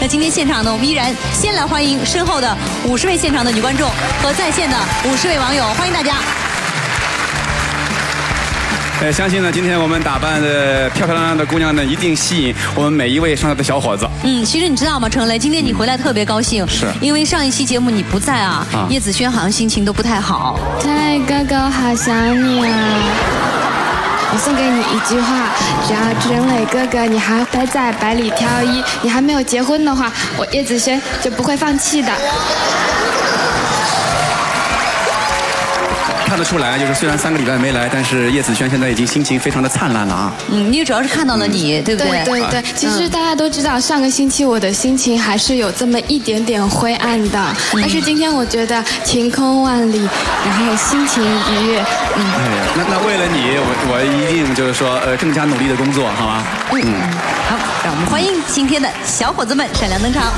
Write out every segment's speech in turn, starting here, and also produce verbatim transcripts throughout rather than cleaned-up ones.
今天现场呢，我们依然先来欢迎身后的五十位现场的女观众和在线的五十位网友，欢迎大家。 呃，相信呢，今天我们打扮的漂漂亮亮的姑娘呢，一定吸引我们每一位上台的小伙子。 嗯，其实你知道吗，程雷，今天你回来特别高兴， 是因为上一期节目你不在啊，啊叶子轩好像心情都不太好。 太哥哥，我好想你啊！我送给你一句话，只要程雷哥哥你还待在百里挑一，你还没有结婚的话，我叶子轩就不会放弃的。 看得出来，就是虽然三个礼拜没来，但是叶子轩现在已经心情非常的灿烂了啊。 嗯，因为主要是看到了你，嗯、对不对？ 对对对。其实大家都知道，上个星期我的心情还是有这么一点点灰暗的，嗯、但是今天我觉得晴空万里，然后心情愉悦。嗯。 哎呀，那那为了你，我我一定就是说，呃，更加努力的工作，好吗？ 嗯。嗯好，让我们欢迎今天的小伙子们闪亮登场。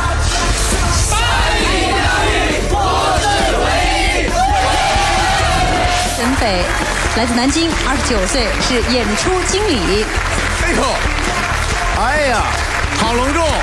陈斐，来自南京，二十九岁，是演出经理。 哎呦，哎呀，好隆重！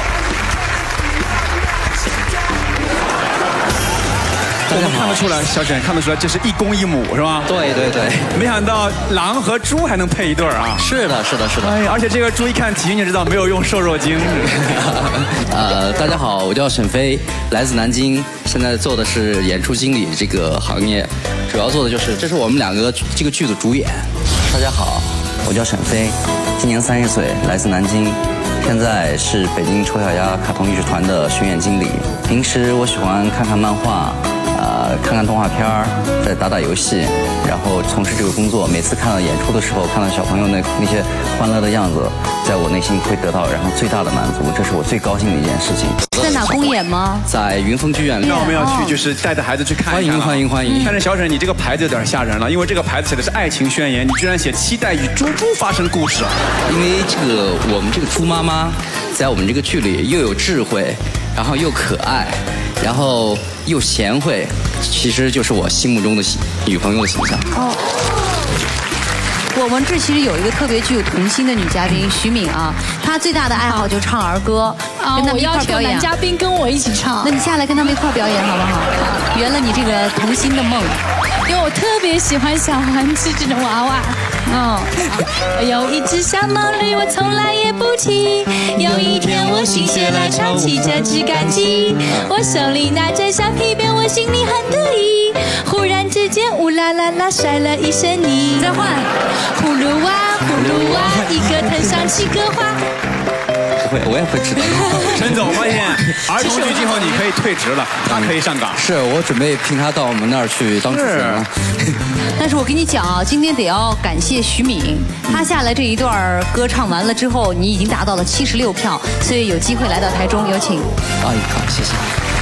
我们看得出来，小沈看得出来，这是一公一母是吧？ 对对对。 没想到狼和猪还能配一对啊！ 是的，是的，是的。 哎呀，而且这个猪一看体型就知道没有用瘦肉精。 呃，大家好，我叫沈飞，来自南京，现在做的是演出经理这个行业。主要做的就是，这是我们两个这个剧的主演。大家好，我叫沈飞，今年三十岁，来自南京，现在是北京丑小鸭卡通艺术团的巡演经理。平时我喜欢看看漫画，呃，看看动画片儿，再打打游戏，然后从事这个工作。每次看到演出的时候，看到小朋友那那些欢乐的样子，在我内心会得到然后最大的满足，这是我最高兴的一件事情。 在哪公演吗？ 在云峰剧院。 那我们要去，就是带着孩子去看一看。 欢迎欢迎欢迎！ 但是小沈，你这个牌子有点吓人了，因为这个牌子写的是爱情宣言，你居然写期待与猪猪发生故事。 因为这个我们这个猪妈妈，在我们这个剧里又有智慧，然后又可爱，然后又贤惠，其实就是我心目中的女朋友的形象。哦。 我们这其实有一个特别具有童心的女嘉宾徐敏啊，她最大的爱好就是唱儿歌， 啊，跟他们一块表演。男嘉宾跟我一起唱， 那你下来跟他们一块表演好不好？圆了你这个童心的梦。 因为我特别喜欢小玩具这种娃娃。 嗯， 有一只小毛驴，我从来也不提。有一天我心血来潮骑着只赶鸡，我手里拿着橡皮鞭，我心里很得意。忽然之间，呜啦啦啦，摔了一身泥。 再换。 葫芦娃，葫芦娃，一个藤上七个花。 不会，我也会知道。 陈总，我发现儿童剧今后你可以退职了，他可以上岗。 是我准备聘他到我们那儿去当主持人了。 但是我跟你讲啊，今天得要感谢徐敏，她下来这一段歌唱完了之后，你已经达到了七十六票，所以有机会来到台中，有请。 啊，好，谢谢。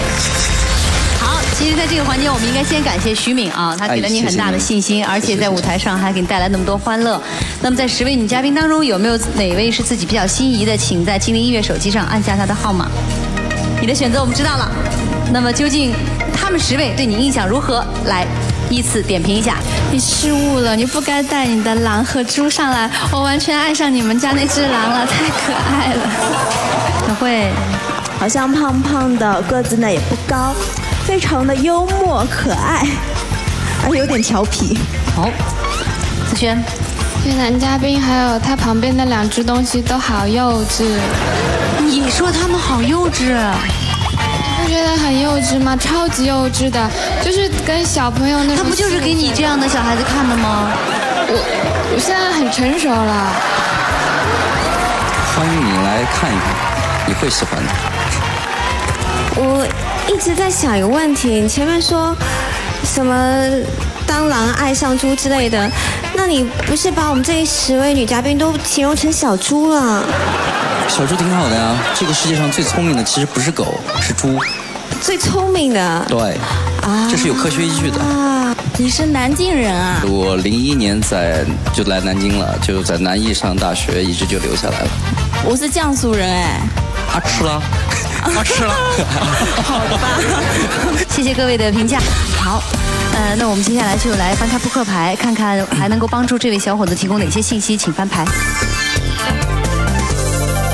其实，在这个环节，我们应该先感谢徐敏啊，她给了你很大的信心，而且在舞台上还给你带来那么多欢乐。那么，在十位女嘉宾当中，有没有哪位是自己比较心仪的？请在精灵音乐手机上按下她的号码。你的选择我们知道了。那么，究竟他们十位对你印象如何？来，依次点评一下。 你失误了，你不该带你的狼和猪上来，我完全爱上你们家那只狼了，太可爱了。 可慧， 好像胖胖的，个子呢也不高。非常的幽默可爱，而且有点调皮。 好，子轩， 这男嘉宾还有他旁边的两只东西都好幼稚。 你说他们好幼稚？ 你不觉得很幼稚吗？超级幼稚的，就是跟小朋友那种。 他不就是给你这样的小孩子看的吗？ 我我现在很成熟了。 欢迎你来看一看，你会喜欢的。 我一直在想一个问题，你前面说什么当狼爱上猪之类的，那你不是把我们这十位女嘉宾都形容成小猪了？ 小猪挺好的呀，这个世界上最聪明的其实不是狗，是猪。 最聪明的？ 对，啊，这是有科学依据的。 啊，你是南京人啊？ 我零一年在就来南京了，就在南艺上大学，一直就留下来了。 我是江苏人哎。 啊，吃了。 啊，吃了， 好吧。 谢谢各位的评价。好，呃，那我们接下来就来翻开扑克牌，看看还能够帮助这位小伙子提供哪些信息，请翻牌。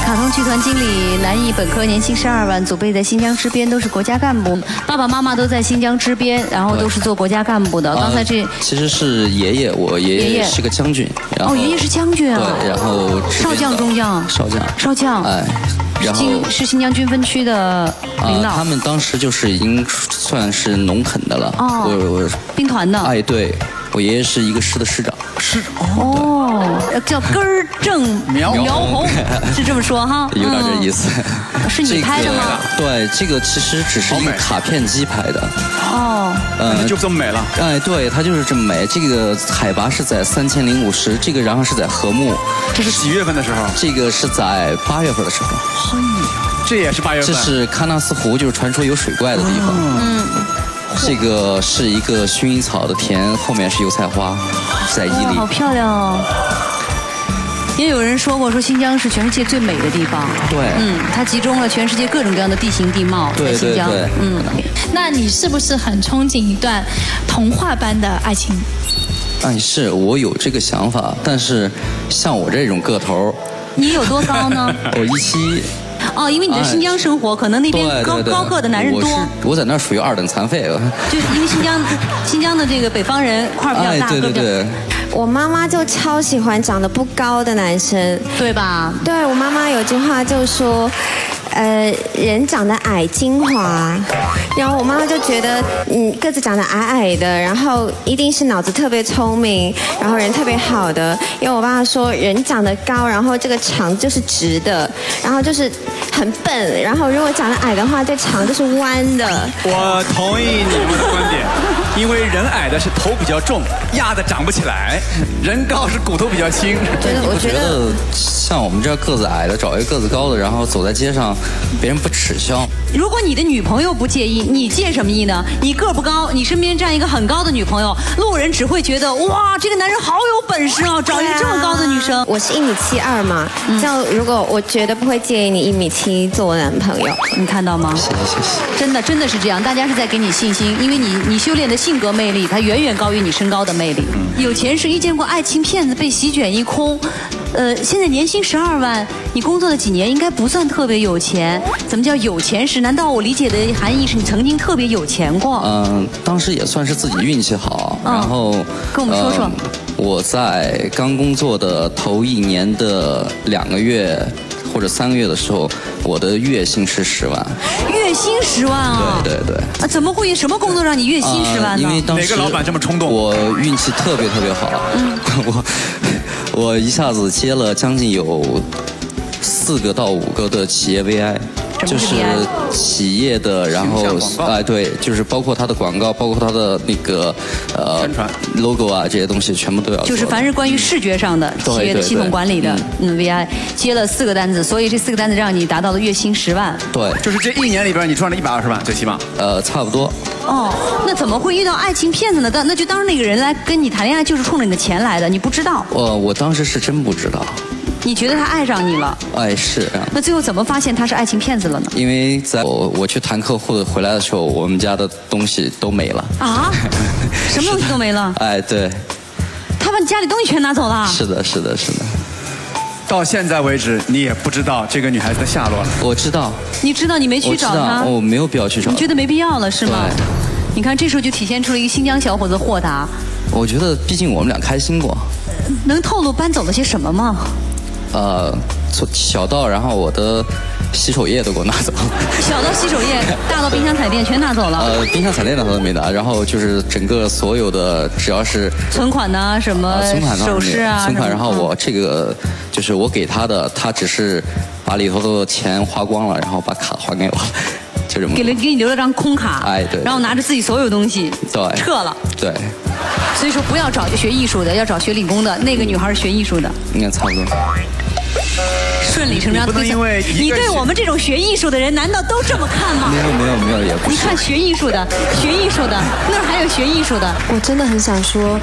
卡通剧团经理，南艺本科，年薪十二万，祖辈在新疆支边，都是国家干部。爸爸妈妈都在新疆支边，然后都是做国家干部的。刚才这、 呃、其实是爷爷，我爷爷是个将军。 哦，爷爷是将军啊。 对，然后少将、中将。 少将。 少将。 哎。然后是新疆军分区的领导、 呃。他们当时就是已经算是农垦的了。 哦。 我我兵团的。 哎，对，我爷爷是一个师的师长。 是哦，叫根儿正苗苗红，是这么说哈？ 有点这意思。 嗯、是你拍的吗？ 这个、对，这个其实只是一个卡片机拍的。 哦。 嗯，就这么美了。 哎，对，它就是这么美。这个海拔是在三千零五十，这个然后是在禾木。 这是几月份的时候？ 这个是在八月份的时候。 嘿，这也是八月份。 这是喀纳斯湖，就是传说有水怪的地方。嗯。这个是一个薰衣草的田，后面是油菜花，在伊犁。 好漂亮哦！也有人说过，说新疆是全世界最美的地方。 对， 嗯，它集中了全世界各种各样的地形地貌在新疆。 对对对， 嗯。 那你是不是很憧憬一段童话般的爱情？ 哎，是我有这个想法，但是像我这种个头， 你有多高呢？ 我一七。 哦，因为你在新疆生活，可能那边高对对对高个的男人多。 我, 我在那儿属于二等残废了。 就是因为新疆，新疆的这个北方人块比较大， 哎、对对对。 我妈妈就超喜欢长得不高的男生， 对吧？ 对，我妈妈有句话就说，呃，人长得矮精华，然后我妈妈就觉得，嗯，个子长得矮矮的，然后一定是脑子特别聪明，然后人特别好的。因为我爸爸说，人长得高，然后这个肠就是直的，然后就是很笨，然后如果长得矮的话，这肠就是弯的。 我同意你们的观点，因为人矮的是头比较重，压的长不起来；人高是骨头比较轻。 觉得我觉得像我们这个子矮的，找一个个子高的，然后走在街上，别人不耻笑。 如果你的女朋友不介意，你介什么意呢？你个不高，你身边站一个很高的女朋友，路人只会觉得哇，这个男人好有本事啊，找一个这么高的女生。 我是一米七二嘛，嗯、这样如果我绝对不会介意你一米七做我男朋友， 你看到吗？ 谢谢谢谢。 真的真的是这样，大家是在给你信心，因为你你修炼的性格魅力，它远远高于你身高的魅力。嗯、有钱时遇见过爱情骗子被席卷一空，呃，现在年薪十二万，你工作了几年，应该不算特别有钱。怎么叫有钱时？难道我理解的含义是你曾经特别有钱过？ 嗯、呃，当时也算是自己运气好，嗯、然后跟我们说说。呃我在刚工作的头一年的两个月或者三个月的时候，我的月薪是十万。 月薪十万啊！ 对对对。 啊，怎么会什么工作让你月薪十万呢？ 呃、因为当时哪个老板这么冲动？ 我运气特别特别好，嗯、我我一下子接了将近有四个到五个的企业 V I。就是企业的，然后哎对，就是包括它的广告，包括它的那个呃 logo 啊这些东西全部都要做。 就是凡是关于视觉上的企业的系统管理的，嗯 V I 接了四个单子，所以这四个单子让你达到了月薪十万。 对， 就是这一年里边你赚了一百二十万，最起码。 呃，差不多。 哦，那怎么会遇到爱情骗子呢？那就当那个人来跟你谈恋爱，就是冲着你的钱来的，你不知道。 我我当时是真不知道。 你觉得他爱上你了？ 哎，是啊。 那最后怎么发现他是爱情骗子了呢？ 因为在我我去谈客户的回来的时候，我们家的东西都没了。 啊？什么东西都没了？ 哎，对。 他把你家里东西全拿走了？ 是的，是的，是的。 到现在为止，你也不知道这个女孩子的下落了。 我知道。 你知道你没去找她？ 我没有必要去找。 你觉得没必要了是吗？ 对。 你看这时候就体现出了一个新疆小伙子豁达。 我觉得，毕竟我们俩开心过。 能透露搬走了些什么吗？ 呃，从小到然后我的洗手液都给我拿走了。 小到洗手液，大到冰箱彩电全拿走了。 呃，冰箱彩电他都没拿，然后就是整个所有的只要是存款呐、啊，什么、呃、 存款首饰啊， 存款，然后我这个就是我给他的，他只是把里头的钱花光了，然后把卡还给我，就这么。 给了给你留了张空卡， 哎对， 然后拿着自己所有东西对撤了， 对。 所以说不要找学艺术的，要找学理工的。那个女孩是学艺术的， 应该差不多。 顺理成章。 不能因为你对我们这种学艺术的人，难道都这么看吗？ 没有没有没有，也不是。 你看学艺术的，学艺术的，那儿还有学艺术的。 我真的很想说，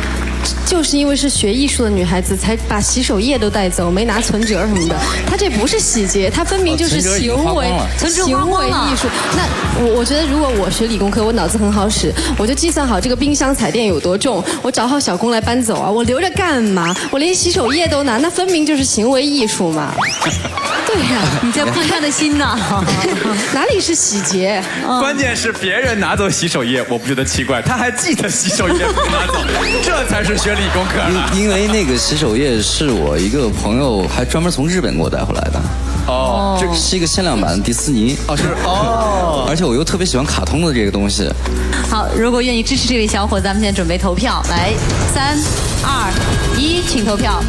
就是因为是学艺术的女孩子，才把洗手液都带走，没拿存折什么的。她这不是洗劫，她分明就是行为行为艺术。那我我觉得，如果我学理工科，我脑子很好使，我就计算好这个冰箱彩电有多重，我找好小工来搬走啊，我留着干嘛？我连洗手液都拿，那分明就是行为艺术嘛。对呀、啊， 你在喷他的心呐？ 哪里是洗劫？ 关键是别人拿走洗手液，我不觉得奇怪，他还记得洗手液没拿走，这才是学理工科的。 因为那个洗手液是我一个朋友还专门从日本给我带回来的。 哦， 这是一个限量版的迪士尼。 哦，是哦。 而且我又特别喜欢卡通的这个东西。 好，如果愿意支持这位小伙子，咱们现在准备投票，来，三、二、一，请投票。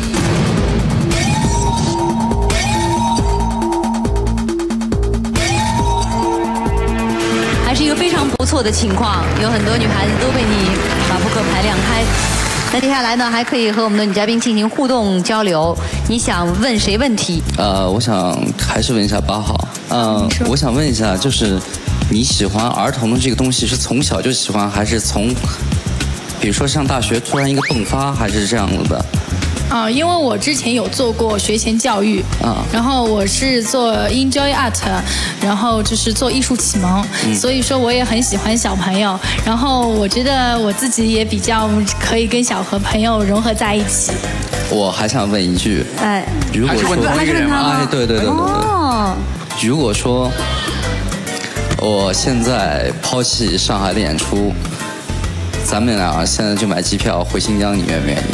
还是一个非常不错的情况，有很多女孩子都被你把扑克牌亮开。那接下来呢，还可以和我们的女嘉宾进行互动交流。你想问谁问题？ 呃，我想还是问一下八号。嗯、呃，我想问一下，就是你喜欢儿童的这个东西，是从小就喜欢，还是从，比如说上大学突然一个迸发，还是这样子的？ 啊，因为我之前有做过学前教育，啊，然后我是做 Enjoy Art， 然后就是做艺术启蒙，嗯、所以说我也很喜欢小朋友，然后我觉得我自己也比较可以跟小和朋友融合在一起。 我还想问一句， 哎， 如果说， 还是问他吗？ 哎，对对对对对，哦，如果说我现在抛弃上海的演出，咱们俩现在就买机票回新疆，你愿不愿意？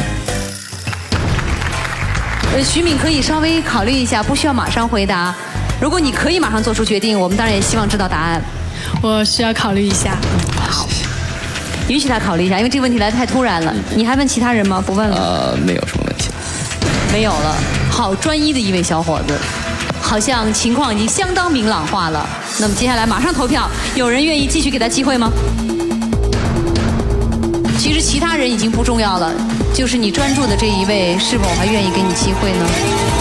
呃，徐敏可以稍微考虑一下，不需要马上回答。如果你可以马上做出决定，我们当然也希望知道答案。 我需要考虑一下。 好，允许他考虑一下，因为这个问题来得太突然了。你还问其他人吗？不问了。 呃，没有什么问题。 没有了。好专一的一位小伙子，好像情况已经相当明朗化了。那么接下来马上投票，有人愿意继续给他机会吗？其实其他人已经不重要了。就是你专注的这一位，是否还愿意给你机会呢？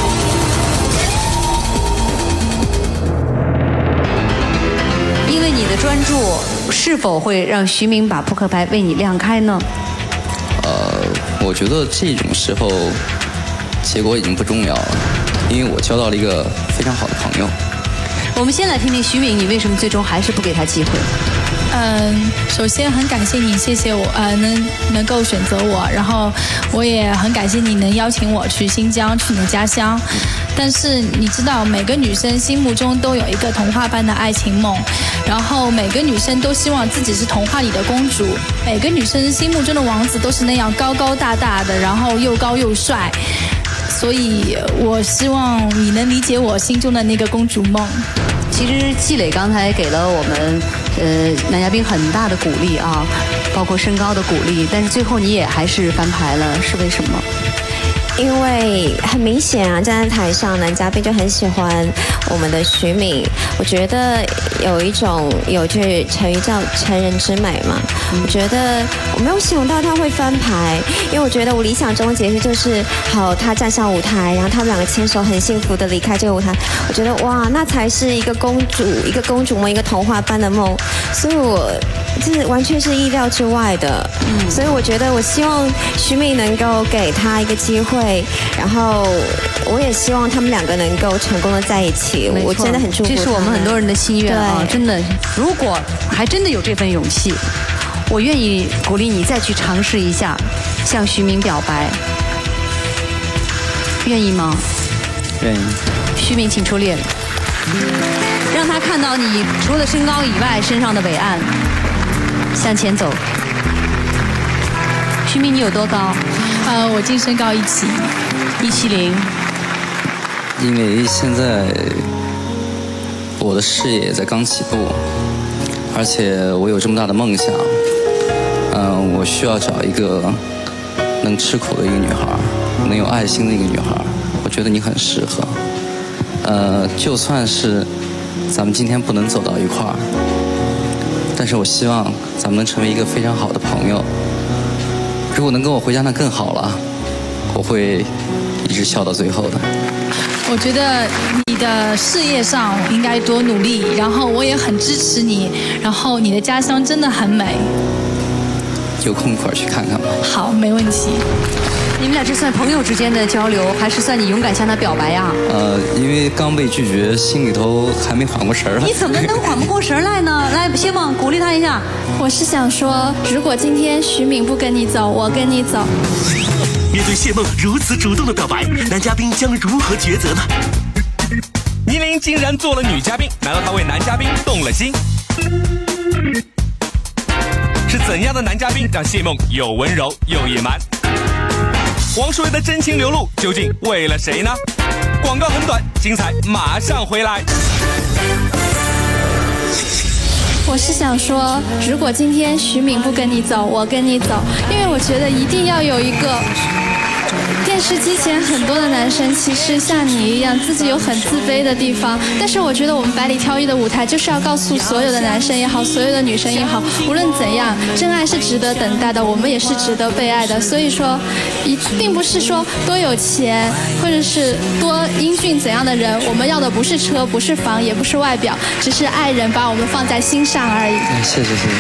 因为你的专注，是否会让徐明把扑克牌为你亮开呢？ 呃，我觉得这种时候，结果已经不重要了，因为我交到了一个非常好的朋友。 我们先来听听徐明，你为什么最终还是不给他机会？ 嗯，首先很感谢你，谢谢我，呃，能能够选择我，然后我也很感谢你能邀请我去新疆，去你的家乡。但是你知道，每个女生心目中都有一个童话般的爱情梦，然后每个女生都希望自己是童话里的公主，每个女生心目中的王子都是那样高高大大的，然后又高又帅。所以我希望你能理解我心中的那个公主梦。 其实季磊刚才给了我们呃男嘉宾很大的鼓励啊，包括身高的鼓励，但是最后你也还是翻牌了，是为什么？ 因为很明显啊，站在台上，男嘉宾就很喜欢我们的徐敏。我觉得有一种有句成语叫“成人之美”嘛。我觉得我没有想到他会翻牌，因为我觉得我理想中的结局就是，好，他站上舞台，然后他们两个牵手，很幸福的离开这个舞台。我觉得哇，那才是一个公主，一个公主梦，一个童话般的梦。所以我这完全是意料之外的。嗯，所以我觉得我希望徐敏能够给他一个机会。然后我也希望他们两个能够成功的在一起，我真的很祝福他们。 这是我们很多人的心愿啊！真的，如果还真的有这份勇气，我愿意鼓励你再去尝试一下，向徐明表白，愿意吗？ 愿意。 徐明，请出列，让他看到你除了身高以外身上的伟岸，向前走。徐明，你有多高？ 呃，我净身高一七， 一七零。 因为现在我的事业也在刚起步，而且我有这么大的梦想，嗯、呃，我需要找一个能吃苦的一个女孩，能有爱心的一个女孩。我觉得你很适合。呃，就算是咱们今天不能走到一块儿，但是我希望咱们能成为一个非常好的朋友。如果能跟我回家，那更好了。我会一直笑到最后的。 我觉得你的事业上应该多努力，然后我也很支持你。然后你的家乡真的很美。 有空一块儿去看看吧。 好，没问题。 你们俩这算朋友之间的交流，还是算你勇敢向他表白呀？ 呃，因为刚被拒绝，心里头还没缓过神来。 你怎么能缓不过神来呢？来，谢梦鼓励他一下。 我是想说，如果今天徐敏不跟你走，我跟你走。 面对谢梦如此主动的表白，男嘉宾将如何抉择呢？ 倪玲竟然做了女嘉宾，难道她为男嘉宾动了心？是怎样的男嘉宾让谢梦又温柔又野蛮？王舒维的真情流露究竟为了谁呢？广告很短，精彩马上回来。 我是想说，如果今天徐敏不跟你走，我跟你走，因为我觉得一定要有一个。电视机前很多的男生其实像你一样，自己有很自卑的地方，但是我觉得我们百里挑一的舞台就是要告诉所有的男生也好，所有的女生也好，无论怎样，真爱是值得等待的，我们也是值得被爱的。所以说，一并不是说多有钱或者是多英俊怎样的人，我们要的不是车，不是房，也不是外表，只是爱人把我们放在心上而已。 谢谢谢谢。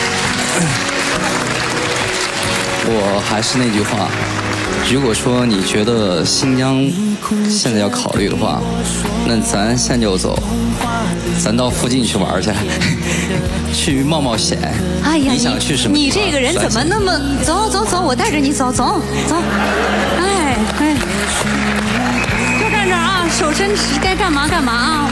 我还是那句话。如果说你觉得新疆现在要考虑的话，那咱现在就走，咱到附近去玩去，去冒冒险。 哎呀， 你想去什么？ 你这个人怎么那么……走走走，我带着你走走走。哎哎，就站这儿啊，手伸直，该干嘛干嘛啊。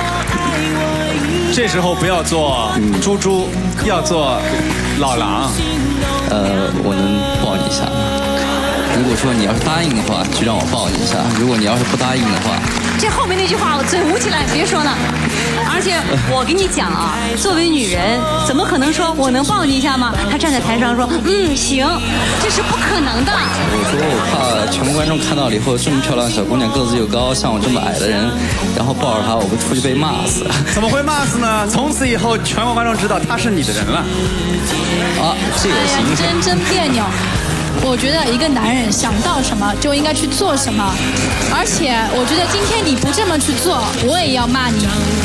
这时候不要做猪猪，要做老狼。 呃，我能抱你一下吗？如果说你要是答应的话，就让我抱你一下；如果你要是不答应的话， 这后面那句话我嘴捂起来，别说了。而且我跟你讲啊，作为女人，怎么可能说我能抱你一下吗？她站在台上说，嗯，行，这是不可能的。 我说我怕全国观众看到了以后，这么漂亮的小姑娘，个子又高，像我这么矮的人，然后抱着她，我不出去被骂死？ 怎么会骂死呢？从此以后，全国观众知道她是你的人了。 啊，这也行。 真真别扭。我觉得一个男人想到什么就应该去做什么，而且我觉得今天你不这么去做，我也要骂你。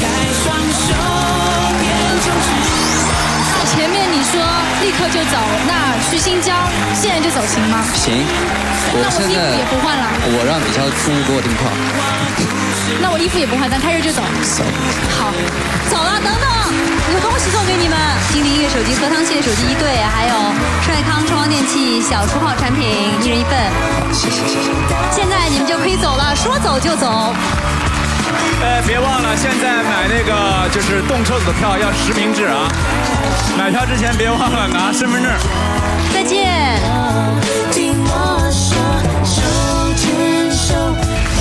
前面你说立刻就走，那去新疆现在就走行吗？ 行，我现在那我衣服也不换了。 我让底下的空务给我订票。 那我衣服也不换，咱开着就走。 走。 好， 走了，等等，有东西送给你们：金立音乐手机、核糖系列手机一对，还有帅康冲光电器小厨号产品一人一份。 谢谢谢谢。 现在你们就可以走了，说走就走。 呃，别忘了，现在买那个就是动车组的票要实名制啊！买票之前别忘了拿身份证。 再见。听我说，手牵手。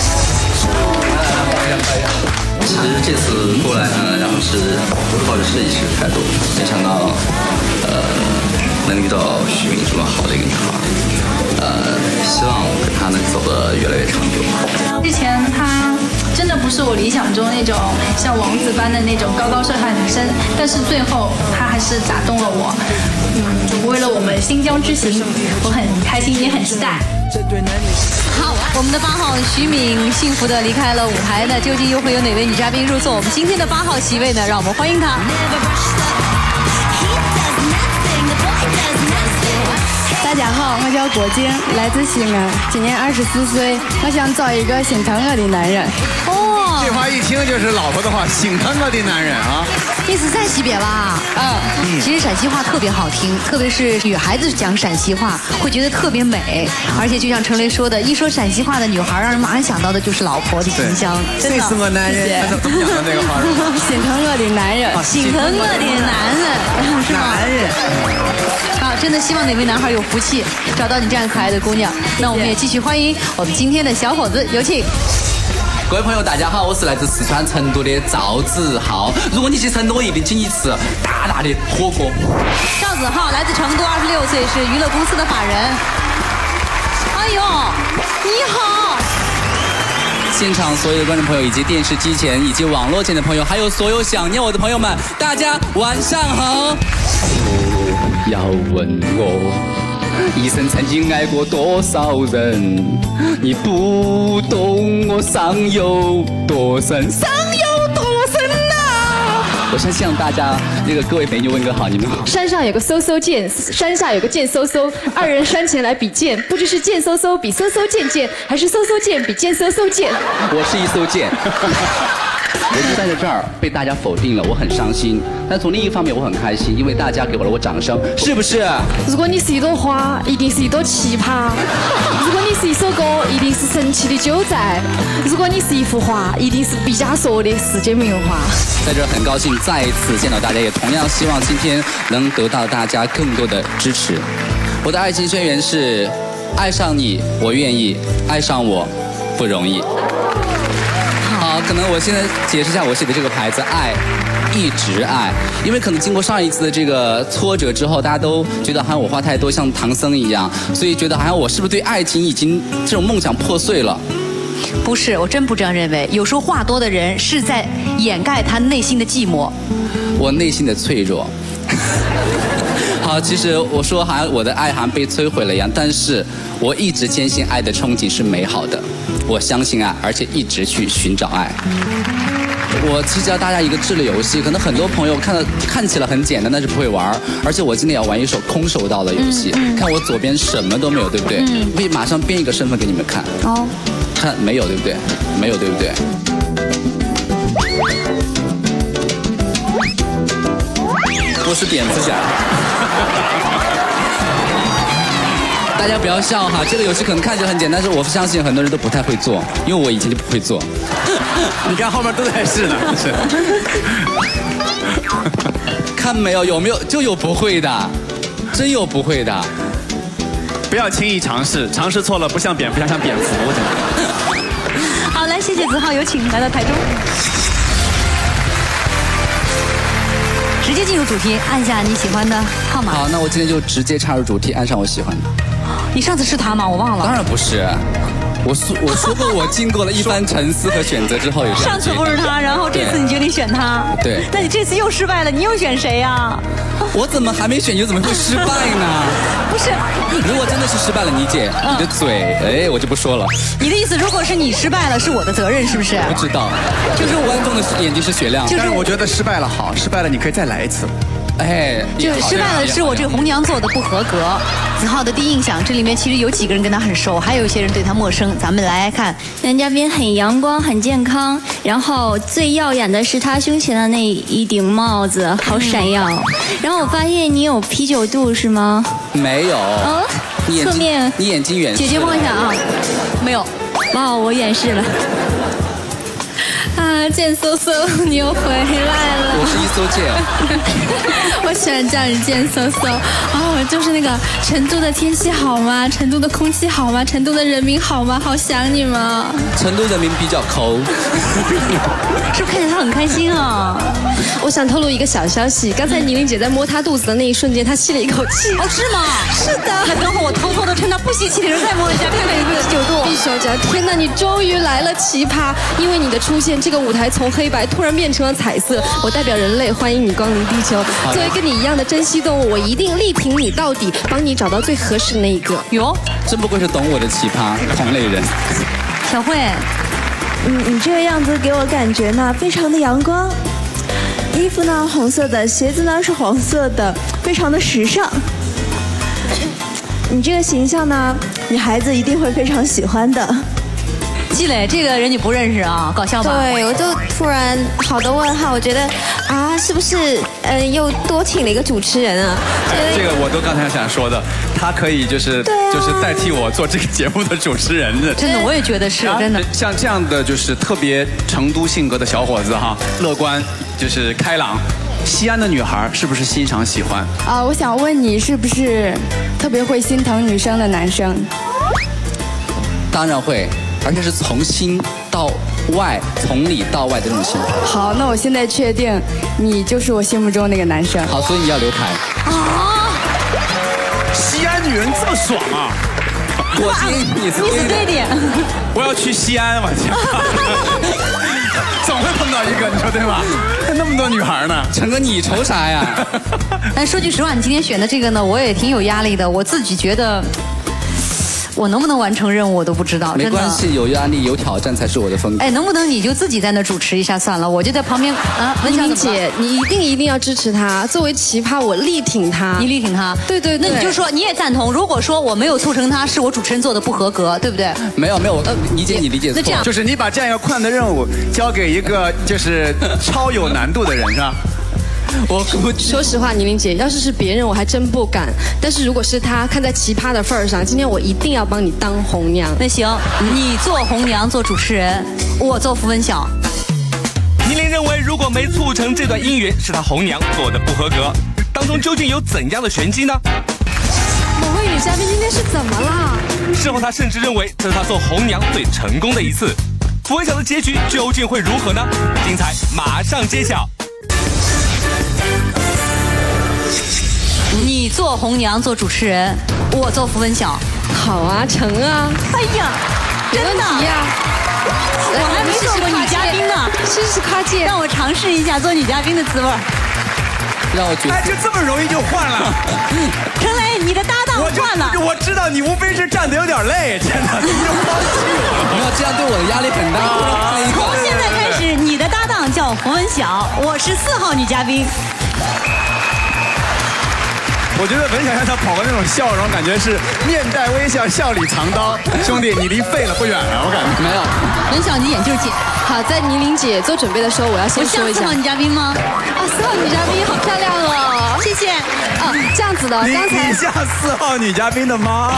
其实这次过来呢，然后是抱着试一试的态度，没想到，呃，能遇到徐敏这么好的一个女孩，呃，希望跟她能走得越来越长久。 之前她真的不是我理想中那种像王子般的那种高高帅帅的女生，但是最后她还是打动了我。嗯，为了我们新疆之行，我很开心，也很期待。 好，我们的八号徐敏幸福的离开了舞台，那究竟又会有哪位女嘉宾入座我们今天的八号席位呢？让我们欢迎她。 大家好，我叫郭晶，来自西安，今年二十四岁，我想找一个心疼我的男人。 哦， 这话一听就是老婆的话，心疼我的男人啊。 你是陕西别吧？嗯，其实陕西话特别好听，特别是女孩子讲陕西话，会觉得特别美。而且就像程雷说的，一说陕西话的女孩，让人马上想到的就是老婆的形象。 这是我男人，怎么讲的那个话？ 心疼我的男人， 心疼我的男人，是吗？男人。好，真的希望哪位男孩有福气，找到你这样可爱的姑娘。那我们也继续欢迎我们今天的小伙子，有请。 各位朋友，大家好，我是来自四川成都的赵子浩。如果你去成都，我一定请你吃大大的火锅。 赵子浩来自成都，二十六岁，是娱乐公司的法人。哎呦，你好！ 现场所有的观众朋友，以及电视机前以及网络前的朋友，还有所有想念我的朋友们，大家晚上好。不要问我一生曾经爱过多少人，你不懂我伤有多深，伤有多深啊！ 我先向大家那个各位美女问个好，你们好。 山上有个嗖嗖剑，山下有个剑嗖嗖，二人山前来比剑，不知是剑嗖嗖比嗖嗖剑剑，还是嗖嗖剑比剑嗖嗖剑。 我是一艘剑。我就在这儿被大家否定了，我很伤心。但从另一方面，我很开心，因为大家给我了我掌声，是不是？ 如果你是一朵花，一定是一朵奇葩；如果你是一首歌，一定是神奇的九在；如果你是一幅画，一定是毕加索的世界名画。 在这儿很高兴再一次见到大家，也同样希望今天能得到大家更多的支持。我的爱情宣言是：爱上你，我愿意；爱上我，不容易。好，可能我现在解释一下我写的这个牌子，爱，一直爱。因为可能经过上一次的这个挫折之后，大家都觉得好像我话太多，像唐僧一样，所以觉得好像我是不是对爱情已经这种梦想破碎了？ 不是，我真不这样认为。有时候话多的人是在掩盖他内心的寂寞。 我内心的脆弱。好，其实我说好像我的爱好像被摧毁了一样，但是我一直坚信爱的憧憬是美好的，我相信爱，而且一直去寻找爱。我其实教大家一个智力游戏，可能很多朋友看到看起来很简单，但是不会玩。而且我今天要玩一手空手道的游戏，嗯嗯、看我左边什么都没有，对不对？嗯、我可以马上变一个身份给你们看。哦，看没有，对不对？没有，对不对？我是点子侠。大家不要笑哈，这个游戏可能看起来很简单，但是我相信很多人都不太会做，因为我以前就不会做。 你看后面都在试呢，是。 看没有？有没有？就有不会的，真有不会的。 不要轻易尝试，尝试错了不像蝙蝠侠，像蝙蝠。 好，来，谢谢子浩，有请来到台中。直接进入主题，按下你喜欢的号码。 好，那我今天就直接插入主题，按上我喜欢的。 你上次是他吗？我忘了。 当然不是，我说我说过，我经过了一番沉思和选择之后，有上次不是他，然后这次你决定选他。 对。 那你这次又失败了，你又选谁呀？ 我怎么还没选，你怎么会失败呢？ 不是， 如果真的是失败了，妮姐，嗯、你的嘴，哎，我就不说了。 你的意思，如果是你失败了，是我的责任，是不是？ 不知道，就是观众的眼睛是雪亮。 但是我觉得失败了好，失败了你可以再来一次。 哎， 就是失败了，是我这个红娘做的不合格。子浩的第一印象，这里面其实有几个人跟他很熟，还有一些人对他陌生。咱们来看， 男嘉宾很阳光，很健康，然后最耀眼的是他胸前的那一顶帽子，好闪耀。然后我发现你有啤酒肚是吗？ 没有。 哦，侧面。 你眼睛远视。 姐姐望一下啊，没有。 哇，我远视了。啊，剑嗖嗖，你又回来了。 我是一艘剑。 我喜欢叫你剑嗖嗖。哦，就是那个成都的天气好吗？成都的空气好吗？成都的人民好吗？好想你吗？ 成都人民比较抠。 是不是看起来他很开心啊？ 我想透露一个小消息，刚才倪玲姐在摸她肚子的那一瞬间，她吸了一口气。 哦，是吗？ 是的。 那等会我偷偷的趁她不吸气的时候再摸一下，看看有没有啤酒肚。 毕小姐，天哪，你终于来了，奇葩！因为你的出现，这个舞台从黑白突然变成了彩色。我代表人类欢迎你光临地球。作为跟你一样的珍稀动物，我一定力挺你到底，帮你找到最合适的那一个。 哟， 真不愧是懂我的奇葩同类人。 小慧， 嗯，你这个样子给我感觉呢，非常的阳光。衣服呢红色的，鞋子呢是黄色的，非常的时尚。你这个形象呢，女孩子一定会非常喜欢的。 季磊，这个人你不认识啊？搞笑吧？ 对，我就突然好多问号，我觉得啊，是不是呃又多请了一个主持人啊？ 这个我都刚才想说的，他可以就是、啊、就是代替我做这个节目的主持人的。 真的，我也觉得是真的。 像这样的就是特别成都性格的小伙子哈，乐观就是开朗。西安的女孩是不是欣赏喜欢？ 啊，我想问你，是不是特别会心疼女生的男生？ 当然会。而且是从心到外，从里到外的这种心。 好，那我现在确定，你就是我心目中那个男生。 好，所以你要留台。 啊！西安女人这么爽啊！ 我建议你是对点。 我要去西安，我操！总会碰到一个，你说对吗？那么多女孩呢？ 陈哥，你愁啥呀？ 但说句实话，你今天选的这个呢，我也挺有压力的。我自己觉得。 我能不能完成任务我都不知道。 没关系，有压力有挑战才是我的风格。 哎，能不能你就自己在那主持一下算了，我就在旁边啊。 文玲姐，你一定一定要支持他，作为奇葩，我力挺他。 你力挺他？ 对对对。 那你就说你也赞同，如果说我没有促成他，是我主持人做的不合格，对不对？ 没有没有，呃，理解你理解错。 那这样， 就是你把这样一个困难的任务交给一个就是超有难度的人，是吧？ 我说实话，倪玲姐，要是是别人，我还真不敢。但是如果是他，看在奇葩的份儿上，今天我一定要帮你当红娘。 那行，你做红娘，做主持人，我做福分晓。 倪玲认为，如果没促成这段姻缘，是她红娘做的不合格。当中究竟有怎样的玄机呢？ 某位女嘉宾今天是怎么了？ 事后她甚至认为这是她做红娘最成功的一次。福分晓的结局究竟会如何呢？精彩马上揭晓。 你做红娘，做主持人，我做福分晓。 好啊，成啊！ 哎呀，真的呀！ 我还没做过女嘉宾呢， 试试跨界， 让我尝试一下做女嘉宾的滋味。 让我觉得， 哎，就这么容易就换了。 陈雷，你的搭档换了。 我知道你无非是站得有点累，真的，你就抛弃我。 你要这样对我的压力很大。 从现在开始，你的搭档叫福分晓，我是四号女嘉宾。 我觉得文晓像他跑过那种笑容，感觉是面带微笑，笑里藏刀。兄弟，你离废了不远了，我感觉。 没有， 文晓你眼镜姐。 好，在倪玲姐做准备的时候，我要先说一下。 我像四号女嘉宾吗？ 啊，四号女嘉宾好漂亮哦， 谢谢。 啊，这样子的，刚才你像四号女嘉宾的妈。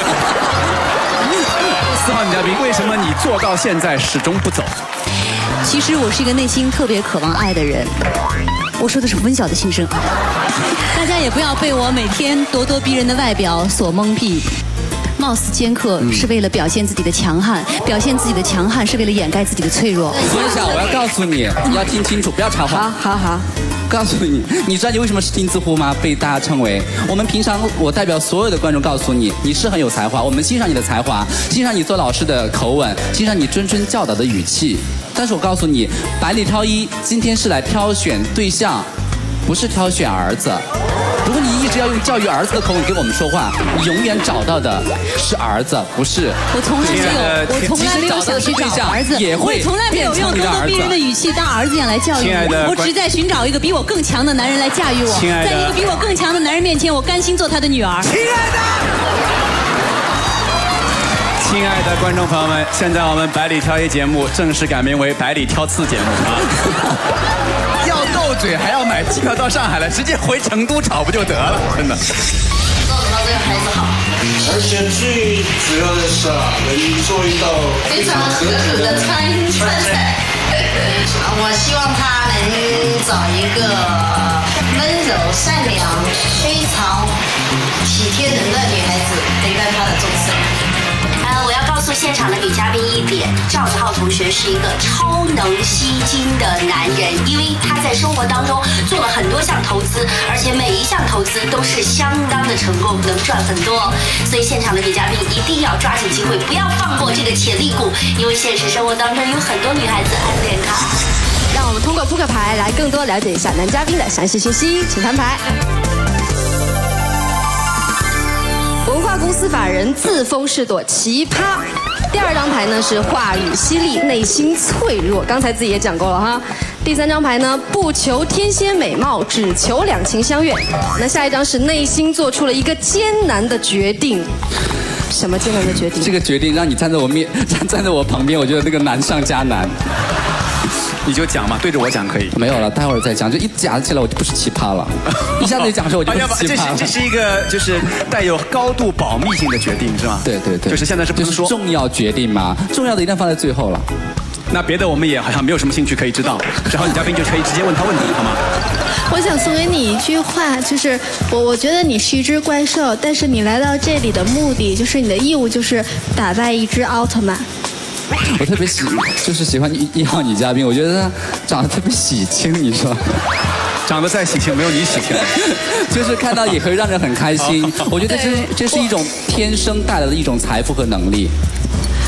四号女嘉宾，为什么你做到现在始终不走？ 其实我是一个内心特别渴望爱的人。我说的是文晓的心声。大家也不要被我每天咄咄逼人的外表所蒙蔽。貌似尖刻是为了表现自己的强悍，表现自己的强悍是为了掩盖自己的脆弱。 福分晓，我要告诉你，你要听清楚，不要插话。 好好好。 告诉你，你知道你为什么是金字呼吗？被大家称为。我们平常，我代表所有的观众告诉你，你是很有才华，我们欣赏你的才华，欣赏你做老师的口吻，欣赏你谆谆教导的语气。但是我告诉你，百里挑一，今天是来挑选对象，不是挑选儿子。如果你一直要用教育儿子的口吻跟我们说话，你永远找到的是儿子，不是。 我从来没有，我从来没有想去找儿子， 也会我从来没有用咄咄逼人的语气当儿子一样来教育我。我只在寻找一个比我更强的男人来驾驭我。在一个比我更强的男人面前，我甘心做他的女儿。 亲爱的，亲爱的观众朋友们，现在我们百里挑一节目正式改名为百里挑刺节目啊。要斗嘴还要买机票到上海了，直接回成都炒不就得了？真的。 告诉他这个孩子好，而且最主要的是啊，能做一道非常合格的川川菜。我希望他能找一个温柔、善良、非常体贴人的女孩子陪伴他的终生。 呃，我要告诉现场的女嘉宾一点，赵子浩同学是一个超能吸金的男人，因为他在生活当中做了很多项投资，而且每一项投资都是相当的成功，能赚很多。所以现场的女嘉宾一定要抓紧机会，不要放过这个潜力股，因为现实生活当中有很多女孩子暗恋他。 让我们通过扑克牌来更多了解一下男嘉宾的详细信息，请翻牌。文化公司法人自封是朵奇葩。第二张牌呢是话语犀利，内心脆弱，刚才自己也讲过了哈。第三张牌呢不求天仙美貌，只求两情相悦。那下一张是内心做出了一个艰难的决定。什么艰难的决定？ 这个决定让你站在我面，站站在我旁边，我觉得那个难上加难。 你就讲嘛，对着我讲可以。 没有了，待会儿再讲。就一讲起来，我就不是奇葩了。一下子讲出我就不是奇葩了。 这是这是一个就是带有高度保密性的决定，是吗？ 对对对。 就是现在是不能说。 重要决定嘛，重要的一定放在最后了。 那别的我们也好像没有什么兴趣可以知道，然后女嘉宾就可以直接问他问题，好吗？ 我想送给你一句话，就是我我觉得你是一只怪兽，但是你来到这里的目的，就是你的义务就是打败一只奥特曼。 我特别喜，就是喜欢一一号女嘉宾，我觉得她长得特别喜庆，你说？ 长得再喜庆，没有你喜庆。 就是看到也会让人很开心。我觉得这这是一种天生带来的一种财富和能力。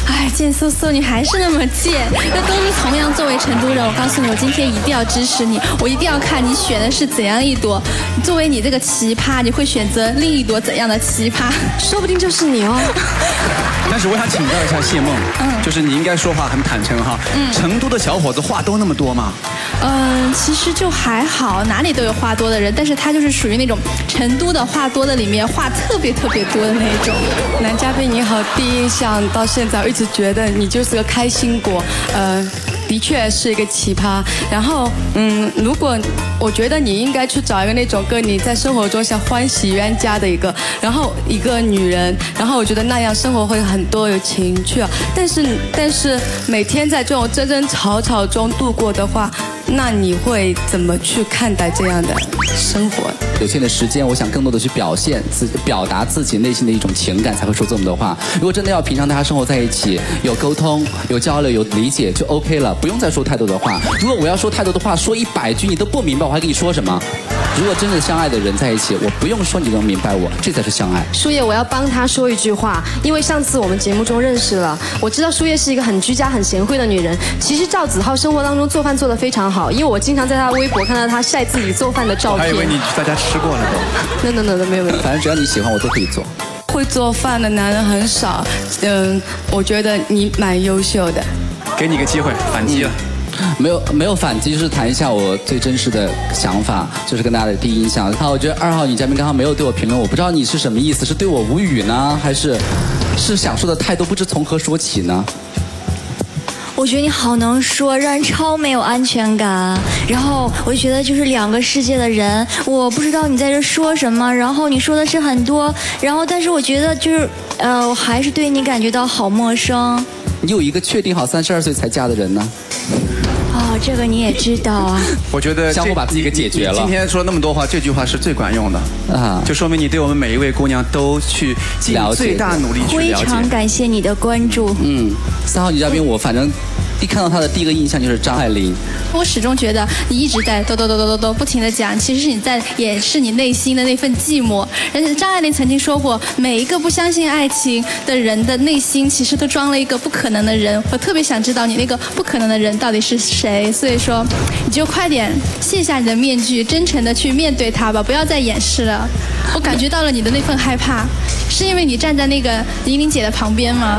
哎，贱嗖嗖，你还是那么贱。那都是同样作为成都人，我告诉你，我今天一定要支持你，我一定要看你选的是怎样一朵。作为你这个奇葩，你会选择另一朵怎样的奇葩？说不定就是你哦。 但是我想请教一下谢梦，嗯，就是你应该说话很坦诚哈。嗯，成都的小伙子话都那么多吗？ 嗯，其实就还好，哪里都有话多的人，但是他就是属于那种成都的话多的里面话特别特别多的那种。 男嘉宾你好，第一印象到现在我一直觉得你就是个开心果，呃，的确是一个奇葩。然后，嗯，如果我觉得你应该去找一个那种跟你在生活中像欢喜冤家的一个，然后一个女人，然后我觉得那样生活会很多有情趣啊。但是，但是每天在这种争争吵吵中度过的话，那你会怎么去看待这样的生活？ 有限的时间，我想更多的去表现自表达自己内心的一种情感，才会说这么多话。如果真的要平常大家生活在一起，有沟通、有交流、有理解就 OK 了，不用再说太多的话。如果我要说太多的话，说一百句你都不明白，我还跟你说什么？如果真的相爱的人在一起，我不用说你能明白我，这才是相爱。 舒叶，我要帮他说一句话，因为上次我们节目中认识了，我知道舒叶是一个很居家、很贤惠的女人。其实赵子浩生活当中做饭做得非常好，因为我经常在他微博看到他晒自己做饭的照片。 我还以为你在家吃过了都。no no no no 没有没有， 反正只要你喜欢，我都可以做。 会做饭的男人很少，嗯，我觉得你蛮优秀的。 给你个机会，反击了。 嗯、没有没有反击，就是谈一下我最真实的想法，就是跟大家的第一印象。好，我觉得二号女嘉宾刚刚没有对我评论，我不知道你是什么意思，是对我无语呢，还是是想说的太多，不知从何说起呢？ 我觉得你好能说，让人超没有安全感。然后我就觉得就是两个世界的人，我不知道你在这说什么。然后你说的是很多，然后但是我觉得就是呃，我还是对你感觉到好陌生。 你有一个确定好三十二岁才嫁的人呢？ 哦，这个你也知道啊。 我觉得相互把自己给解决了。 今天说那么多话，这句话是最管用的啊，就说明你对我们每一位姑娘都去尽最大努力去了解。 非常感谢你的关注。 嗯，三号女嘉宾，我反正一看到她的第一个印象就是张爱玲。 我始终觉得你一直在抖抖抖抖抖抖不停地讲，其实是你在掩饰你内心的那份寂寞。而且张爱玲曾经说过，每一个不相信爱情的人的内心其实都装了一个不可能的人。我特别想知道你那个不可能的人到底是谁，所以说你就快点卸下你的面具，真诚地去面对他吧，不要再掩饰了。我感觉到了你的那份害怕，是因为你站在那个玲玲姐的旁边吗？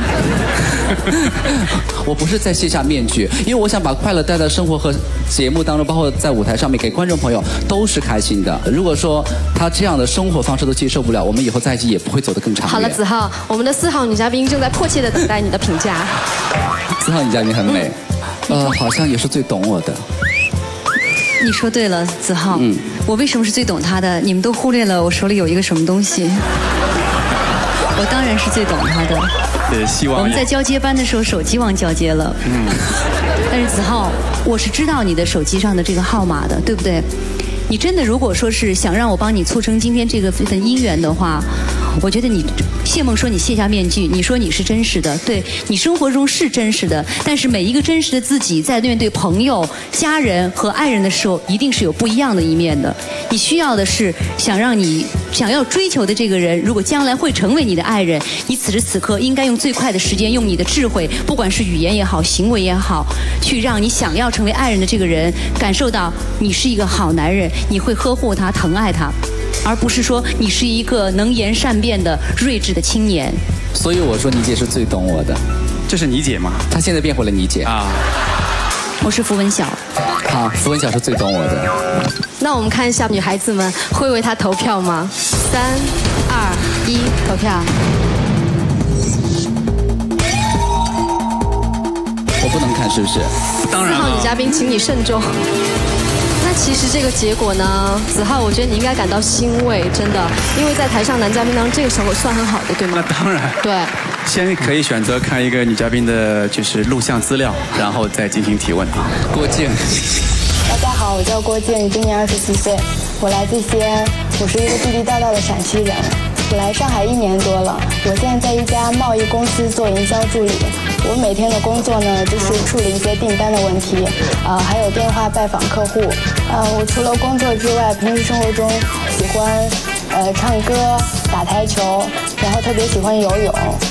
我不是在卸下面具，因为我想把快乐带在生活和节目当中，包括在舞台上面给观众朋友都是开心的。如果说他这样的生活方式都接受不了，我们以后在一起也不会走得更长远。 好了，子浩，我们的四号女嘉宾正在迫切地等待你的评价。 四号女嘉宾很美，嗯、呃，好像也是最懂我的。 你说对了，子浩。嗯，我为什么是最懂他的？你们都忽略了我手里有一个什么东西。我当然是最懂他的。 对，希望我们在交接班的时候手机忘交接了。嗯。但是子浩，我是知道你的手机上的这个号码的，对不对？你真的如果说是想让我帮你促成今天这个份姻缘的话，我觉得你谢梦说你卸下面具，你说你是真实的，对，你生活中是真实的，但是每一个真实的自己在面对朋友、家人和爱人的时候，一定是有不一样的一面的。你需要的是想让你想要追求的这个人，如果将来会成为你的爱人，你此时此刻应该用最快的时间，用你的智慧，不管是语言也好，行为也好，去让你想要成为爱人的这个人感受到你是一个好男人，你会呵护他、疼爱他。而不是说你是一个能言善辩的睿智的青年。 所以我说倪姐是最懂我的。 这是倪姐吗？ 她现在变回了倪姐啊。 我是符文晓。 好，符文晓是最懂我的。 那我们看一下女孩子们会为她投票吗？三、二、一，投票。 我不能看是不是？ 当然了。 四号女嘉宾，请你慎重。那其实这个结果呢，子浩，我觉得你应该感到欣慰，真的，因为在台上男嘉宾当中，这个时候算很好的，对吗？ 那当然。 对。 先可以选择看一个女嘉宾的，就是录像资料，然后再进行提问啊。 郭靖。 大家好，我叫郭靖，今年二十四岁，我来自西安，我是一个地地道道的陕西人。我来上海一年多了，我现在在一家贸易公司做营销助理。我每天的工作呢，就是处理一些订单的问题，呃，还有电话拜访客户。呃，我除了工作之外，平时生活中喜欢呃唱歌、打台球，然后特别喜欢游泳。嗯，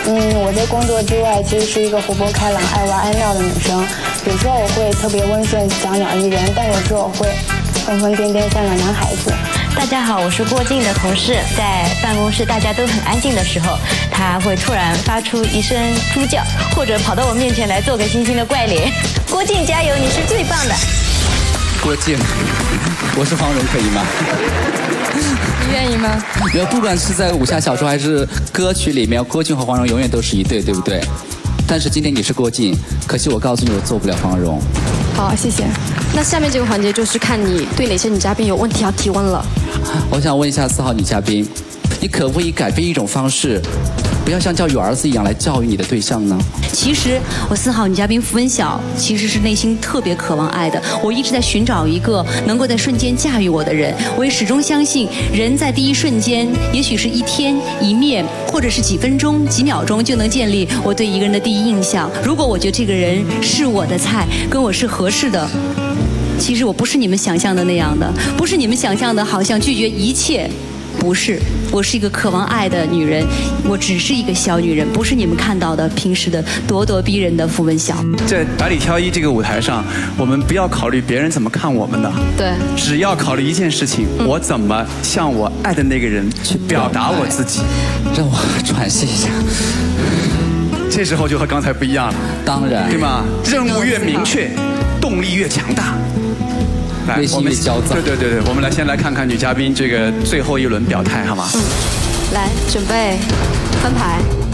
嗯，我在工作之外其实是一个活泼开朗、爱玩爱闹的女生。有时候我会特别温顺、小鸟依人，但有时候我会疯疯癫癫，像个男孩子。 大家好，我是郭靖的同事。在办公室大家都很安静的时候，他会突然发出一声猪叫，或者跑到我面前来做个星星的怪脸。郭靖加油，你是最棒的。 郭靖，我是黄蓉，可以吗？ 你愿意吗？ 没有，不管是在武侠小说还是歌曲里面，郭靖和黄蓉永远都是一对，对不对？但是今天你是郭靖，可惜我告诉你，我做不了黄蓉。 好，谢谢。那下面这个环节就是看你对哪些女嘉宾有问题要提问了。 我想问一下四号女嘉宾，你可不可以改变一种方式，不要像教育儿子一样来教育你的对象呢？ 其实我四号女嘉宾符文晓其实是内心特别渴望爱的。我一直在寻找一个能够在瞬间驾驭我的人。我也始终相信，人在第一瞬间，也许是一天、一面，或者是几分钟、几秒钟，就能建立我对一个人的第一印象。如果我觉得这个人是我的菜，跟我是合适的，其实我不是你们想象的那样的，不是你们想象的好像拒绝一切。不是，我是一个渴望爱的女人，我只是一个小女人，不是你们看到的平时的咄咄逼人的符文晓。 在百里挑一这个舞台上，我们不要考虑别人怎么看我们的， 对， 只要考虑一件事情，嗯、我怎么向我爱的那个人去表达我自己。 让我喘息一下。 这时候就和刚才不一样了， 当然， 对吗？任务越明确，动力越强大。 内心越焦躁。 对对对对，我们来先来看看女嘉宾这个最后一轮表态，好吗？ 嗯，来准备翻牌。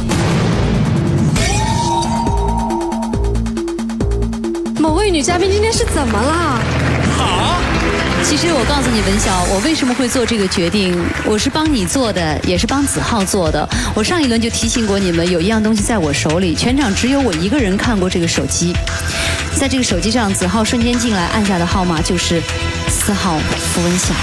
某位女嘉宾今天是怎么了？ 好。 其实我告诉你，文晓，我为什么会做这个决定？我是帮你做的，也是帮子浩做的。我上一轮就提醒过你们，有一样东西在我手里，全场只有我一个人看过这个手机。在这个手机上，子浩瞬间进来按下的号码就是四号符文晓。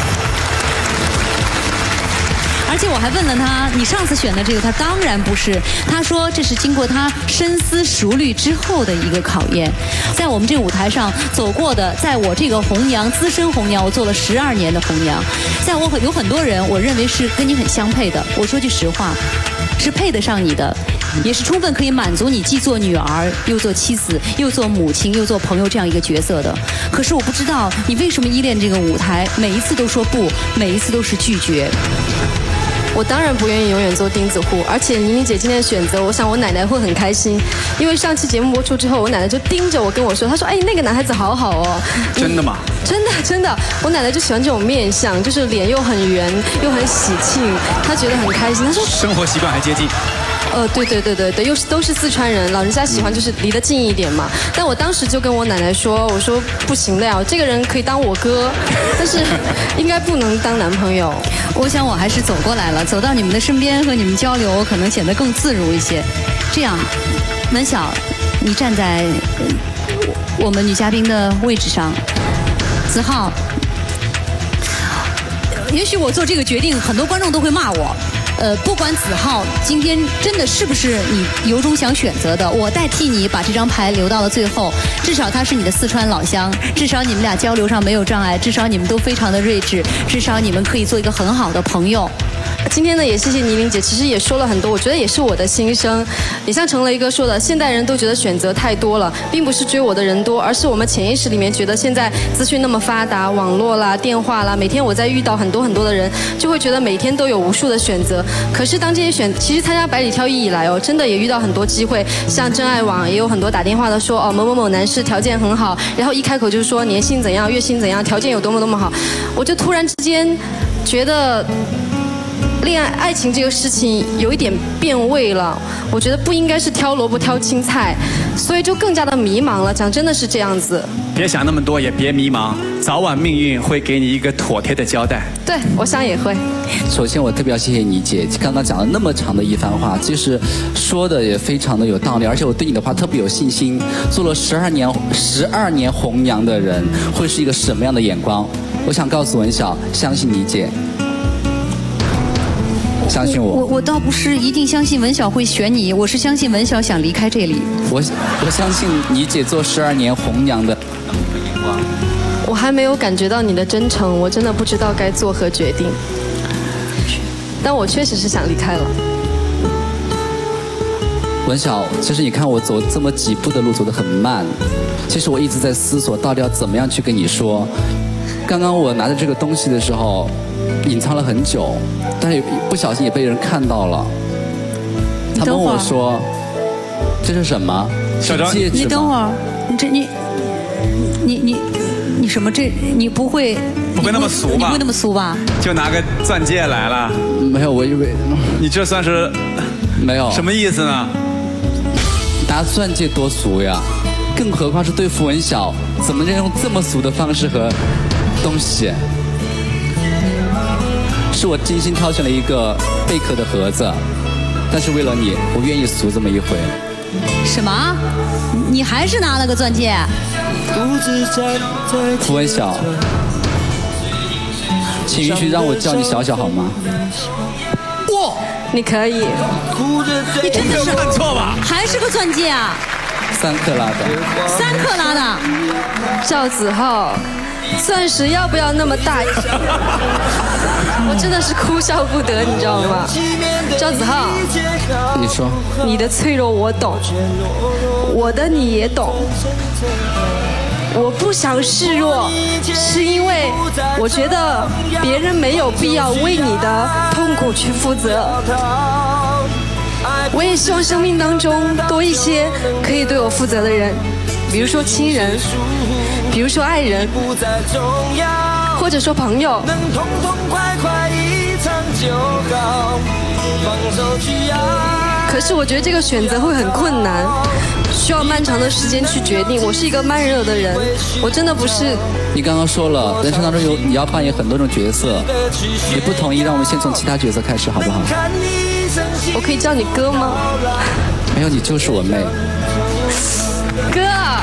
而且我还问了他，你上次选的这个，他当然不是。他说这是经过他深思熟虑之后的一个考验。在我们这个舞台上走过的，在我这个红娘资深红娘，我做了十二年的红娘，在我有很多人，我认为是跟你很相配的。我说句实话，是配得上你的，也是充分可以满足你既做女儿，又做妻子，又做母亲，又做朋友这样一个角色的。可是我不知道你为什么依恋这个舞台，每一次都说不，每一次都是拒绝。 我当然不愿意永远做钉子户，而且倪妮姐今天的选择，我想我奶奶会很开心，因为上期节目播出之后，我奶奶就盯着我跟我说，她说：“哎，那个男孩子好好哦。” 真的吗？ 真的真的，我奶奶就喜欢这种面相，就是脸又很圆又很喜庆，她觉得很开心。她说生活习惯还接近。 呃，对对对对对，又是都是四川人，老人家喜欢就是离得近一点嘛。但我当时就跟我奶奶说，我说不行的呀，这个人可以当我哥，但是应该不能当男朋友。 我想我还是走过来了，走到你们的身边和你们交流，我可能显得更自如一些。这样，文晓，你站在我们女嘉宾的位置上，子浩，也许我做这个决定，很多观众都会骂我。呃，不管子浩今天真的是不是你由衷想选择的，我代替你把这张牌留到了最后。至少他是你的四川老乡，至少你们俩交流上没有障碍，至少你们都非常的睿智，至少你们可以做一个很好的朋友。 今天呢，也谢谢倪玲姐，其实也说了很多，我觉得也是我的心声。也像陈雷哥说的，现代人都觉得选择太多了，并不是追我的人多，而是我们潜意识里面觉得现在资讯那么发达，网络啦、电话啦，每天我在遇到很多很多的人，就会觉得每天都有无数的选择。可是当这些选，其实参加百里挑一以来哦，真的也遇到很多机会，像真爱网也有很多打电话的说哦某某某男士条件很好，然后一开口就是说年薪怎样、月薪怎样，条件有多么多么好，我就突然之间觉得。恋爱、爱情这个事情有一点变味了，我觉得不应该是挑萝卜挑青菜，所以就更加的迷茫了。讲真的是这样子。 别想那么多，也别迷茫，早晚命运会给你一个妥帖的交代。 对，我想也会。 首先，我特别要谢谢倪姐，刚刚讲了那么长的一番话，其实说的也非常的有道理，而且我对你的话特别有信心。做了十二年、十二年红娘的人，会是一个什么样的眼光？我想告诉文晓，相信倪姐。相信我， 我我倒不是一定相信文晓会选你，我是相信文晓想离开这里。 我我相信倪姐做十二年红娘的眼光。 我还没有感觉到你的真诚，我真的不知道该作何决定。但我确实是想离开了。 文晓，其实你看我走这么几步的路走得很慢，其实我一直在思索到底要怎么样去跟你说。刚刚我拿着这个东西的时候，隐藏了很久，但是不小心也被人看到了。他问我说：“这是什么？ 小张， 你等会儿，你这你你你你什么？这你不会不会那么俗吧？ 你不会那么俗吧？ 就拿个钻戒来了？ 没有，我以为你这算是没有什么意思呢？ 拿钻戒多俗呀！更何况是对付文晓，怎么能用这么俗的方式和东西？是我精心挑选了一个贝壳的盒子，但是为了你，我愿意俗这么一回。 什么？你还是拿了个钻戒？ 傅文晓，请允许让我叫你小小好吗？ 哇， 你可以。 你真的是看错吧？ 还是个钻戒啊？ 三克拉的。 三克拉的。 赵子浩，钻石要不要那么大？我真的是哭笑不得，你知道吗？赵子浩， 你说， 你的脆弱我懂，我的你也懂。我不想示弱，是因为我觉得别人没有必要为你的痛苦去负责。我也希望生命当中多一些可以对我负责的人，比如说亲人，比如说爱人，或者说朋友。可是我觉得这个选择会很困难，需要漫长的时间去决定。我是一个慢热的人，我真的不是。 你刚刚说了，人生当中有你要扮演很多种角色，你不同意，让我们先从其他角色开始，好不好？ 我可以叫你哥吗？ 没有，你就是我妹。 哥。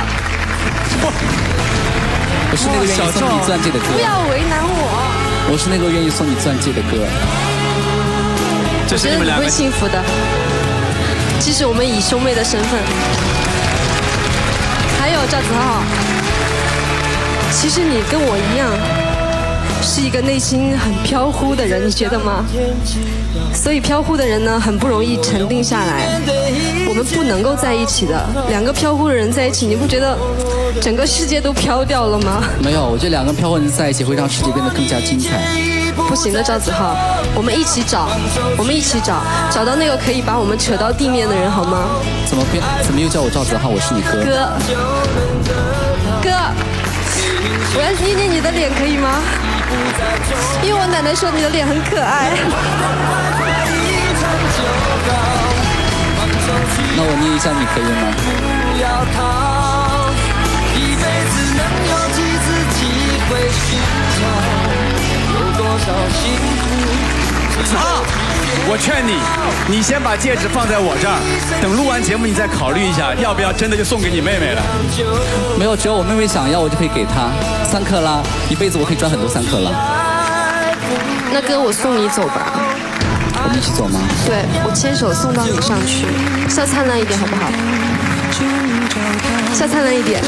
我是那个愿意送你钻戒的哥。 不要为难我。 我是那个愿意送你钻戒的哥。 这是你们两个。 我觉得你会幸福的。即使我们以兄妹的身份。还有赵子浩，其实你跟我一样，是一个内心很飘忽的人，你觉得吗？所以飘忽的人呢，很不容易沉定下来。我们不能够在一起的，两个飘忽的人在一起，你不觉得整个世界都飘掉了吗？ 没有，我觉得两个飘忽人在一起会让世界变得更加精彩。 不行的，赵子浩，我们一起找，我们一起找，找到那个可以把我们扯到地面的人，好吗？ 怎么变？怎么又叫我赵子浩？我是你哥。 哥，哥，我要捏捏你的脸，可以吗？因为我奶奶说你的脸很可爱。 那我捏一下你可以吗？ 子浩，我劝你，你先把戒指放在我这儿，等录完节目你再考虑一下，要不要真的就送给你妹妹了。 没有，只要我妹妹想要，我就可以给她三克拉，一辈子我可以赚很多三克拉。 那哥，我送你走吧。 我们一起走吗？ 对，我牵手送到你上去，笑灿烂一点好不好？笑灿烂一点。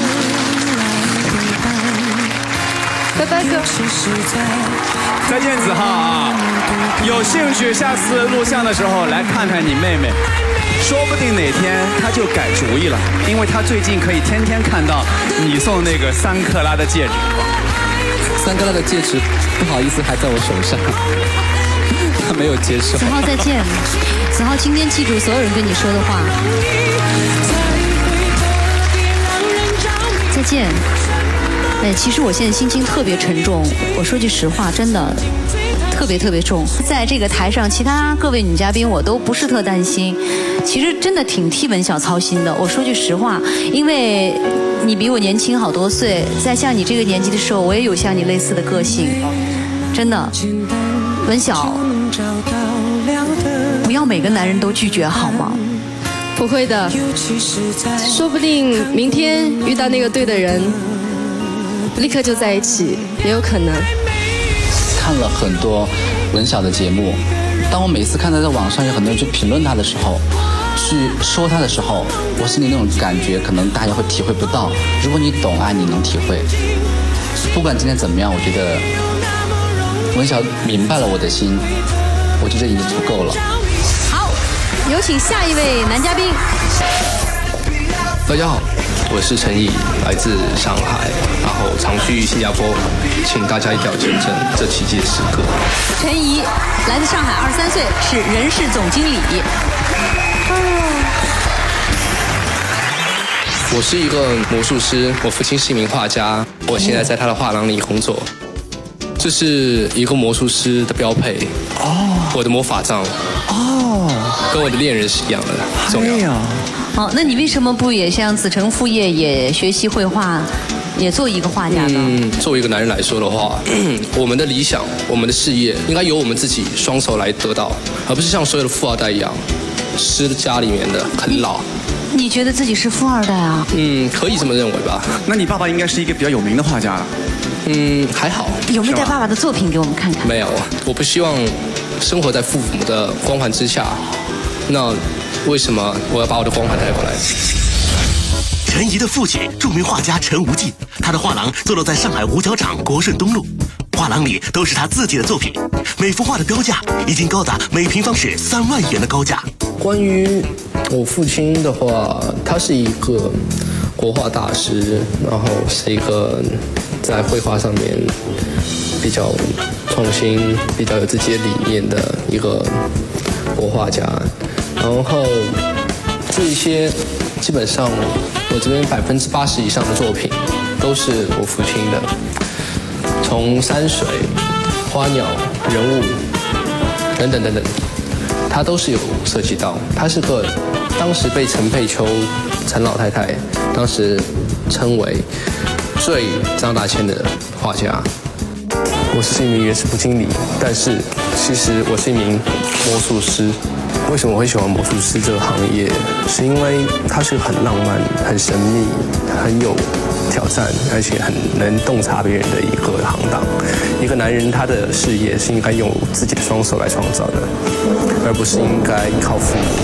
拜拜，哥。 再见，子浩啊！有兴趣下次录像的时候来看看你妹妹，说不定哪天她就改主意了，因为她最近可以天天看到你送那个三克拉的戒指。 三克拉的戒指，不好意思，还在我手上，他没有接受。 子浩再见，子浩今天记住所有人跟你说的话。再见。哎，其实我现在心情特别沉重，我说句实话，真的特别特别重。在这个台上，其他各位女嘉宾我都不是特担心，其实真的挺替文晓操心的。我说句实话，因为你比我年轻好多岁，在像你这个年纪的时候，我也有像你类似的个性，真的。文晓，不要每个男人都拒绝好吗？ 不会的，说不定明天遇到那个对的人。立刻就在一起，也有可能。 看了很多文晓的节目，当我每次看到在网上有很多人去评论他的时候，去说他的时候，我心里那种感觉，可能大家会体会不到。如果你懂爱，你能体会。不管今天怎么样，我觉得文晓明白了我的心，我觉得已经足够了。 好， 有请下一位男嘉宾。 大家好，我是陈毅，来自上海，然后常去新加坡，请大家一定要见证这奇迹的时刻。 陈怡来自上海，二十三岁，是人事总经理。 我是一个魔术师，我父亲是一名画家，我现在在他的画廊里工作。这是一个魔术师的标配哦，我的魔法杖哦，跟我的恋人是一样的重要。 哦，那你为什么不也像子承父业，也学习绘画，也做一个画家呢？ 嗯，作为一个男人来说的话，我们的理想、我们的事业，应该由我们自己双手来得到，而不是像所有的富二代一样，吃家里面的啃老。 你觉得自己是富二代啊？ 嗯，可以这么认为吧。 那你爸爸应该是一个比较有名的画家了。 嗯，还好。 有没有带爸爸的作品给我们看看？ 没有，我不希望生活在父母的光环之下。那为什么我要把我的光环带过来？ 陈怡的父亲，著名画家陈无忌，他的画廊坐落在上海五角场国顺东路，画廊里都是他自己的作品，每幅画的标价已经高达每平方尺三万元的高价。 关于我父亲的话，他是一个国画大师，然后是一个在绘画上面比较创新、比较有自己的理念的一个国画家。然后这一些基本上我这边百分之八十以上的作品都是我父亲的，从山水、花鸟、人物等等等等，他都是有涉及到。他是个当时被陈佩秋陈老太太当时称为最张大千的画家。我是一名原始部经理，但是其实我是一名魔术师。为什么我会喜欢魔术师这个行业？是因为它是很浪漫、很神秘、很有挑战，而且很能洞察别人的一个行当。一个男人他的事业是应该用自己的双手来创造的，而不是应该靠父母。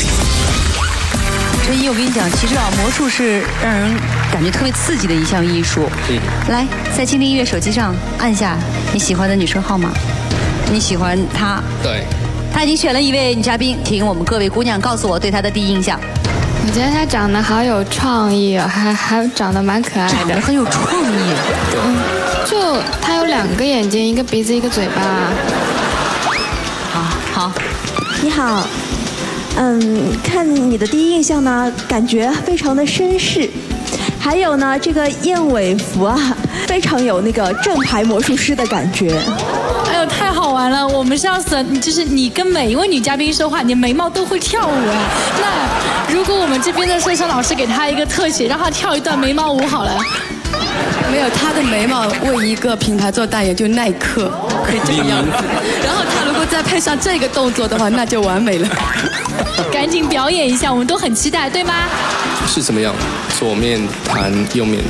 陈怡，我跟你讲，其实啊，魔术是让人感觉特别刺激的一项艺术。 嗯。 来，在蜻蜓音乐手机上按下你喜欢的女生号码，你喜欢她。 对。 他已经选了一位女嘉宾，请我们各位姑娘告诉我对她的第一印象。 我觉得她长得好有创意，还还长得蛮可爱的。 长得很有创意。 嗯，就她有两个眼睛，一个鼻子，一个嘴巴。 好，好。 你好，嗯，看你的第一印象呢，感觉非常的绅士。还有呢，这个燕尾服啊，非常有那个正牌魔术师的感觉。 哎呦，太好玩了！我们是要审，就是你跟每一位女嘉宾说话，你眉毛都会跳舞啊。那如果我们这边的摄像老师给她一个特写，让她跳一段眉毛舞好了。 没有，她的眉毛为一个品牌做代言，就耐克，可以这个样子。然后她如果再配上这个动作的话，那就完美了。 赶紧表演一下，我们都很期待，对吗？ 是怎么样？左面弹右面，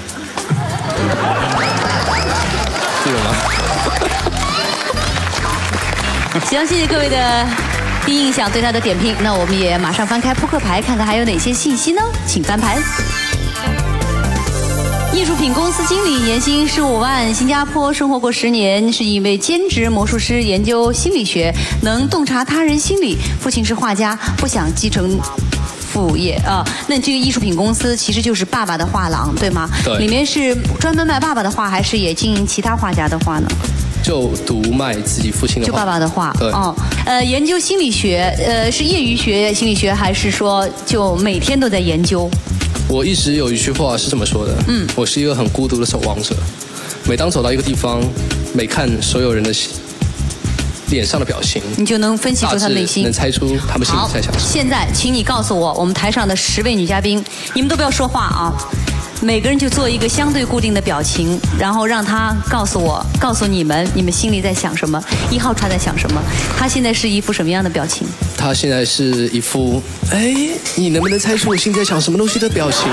这个吗？ 行，谢谢各位的第一印象对他的点评。那我们也马上翻开扑克牌，看看还有哪些信息呢？请翻牌。艺术品公司经理，年薪十五万，新加坡生活过十年，是一位兼职魔术师，研究心理学，能洞察他人心理。父亲是画家，不想继承副业啊。那这个艺术品公司其实就是爸爸的画廊，对吗？ 对。 里面是专门卖爸爸的画，还是也经营其他画家的画呢？ 就独卖自己父亲的画。 就爸爸的画。 对。 哦，呃，研究心理学，呃，是业余学心理学，还是说就每天都在研究？ 我一直有一句话是这么说的，嗯，我是一个很孤独的守望者。每当走到一个地方，每看所有人的脸上的表情， 你就能分析出他内心， 能猜出他们心里在想什么。 现在，请你告诉我，我们台上的十位女嘉宾，你们都不要说话啊，每个人就做一个相对固定的表情，然后让他告诉我，告诉你们，你们心里在想什么。一号他在想什么？他现在是一副什么样的表情？ 他现在是一副，哎，你能不能猜出我心里在想什么东西的表情？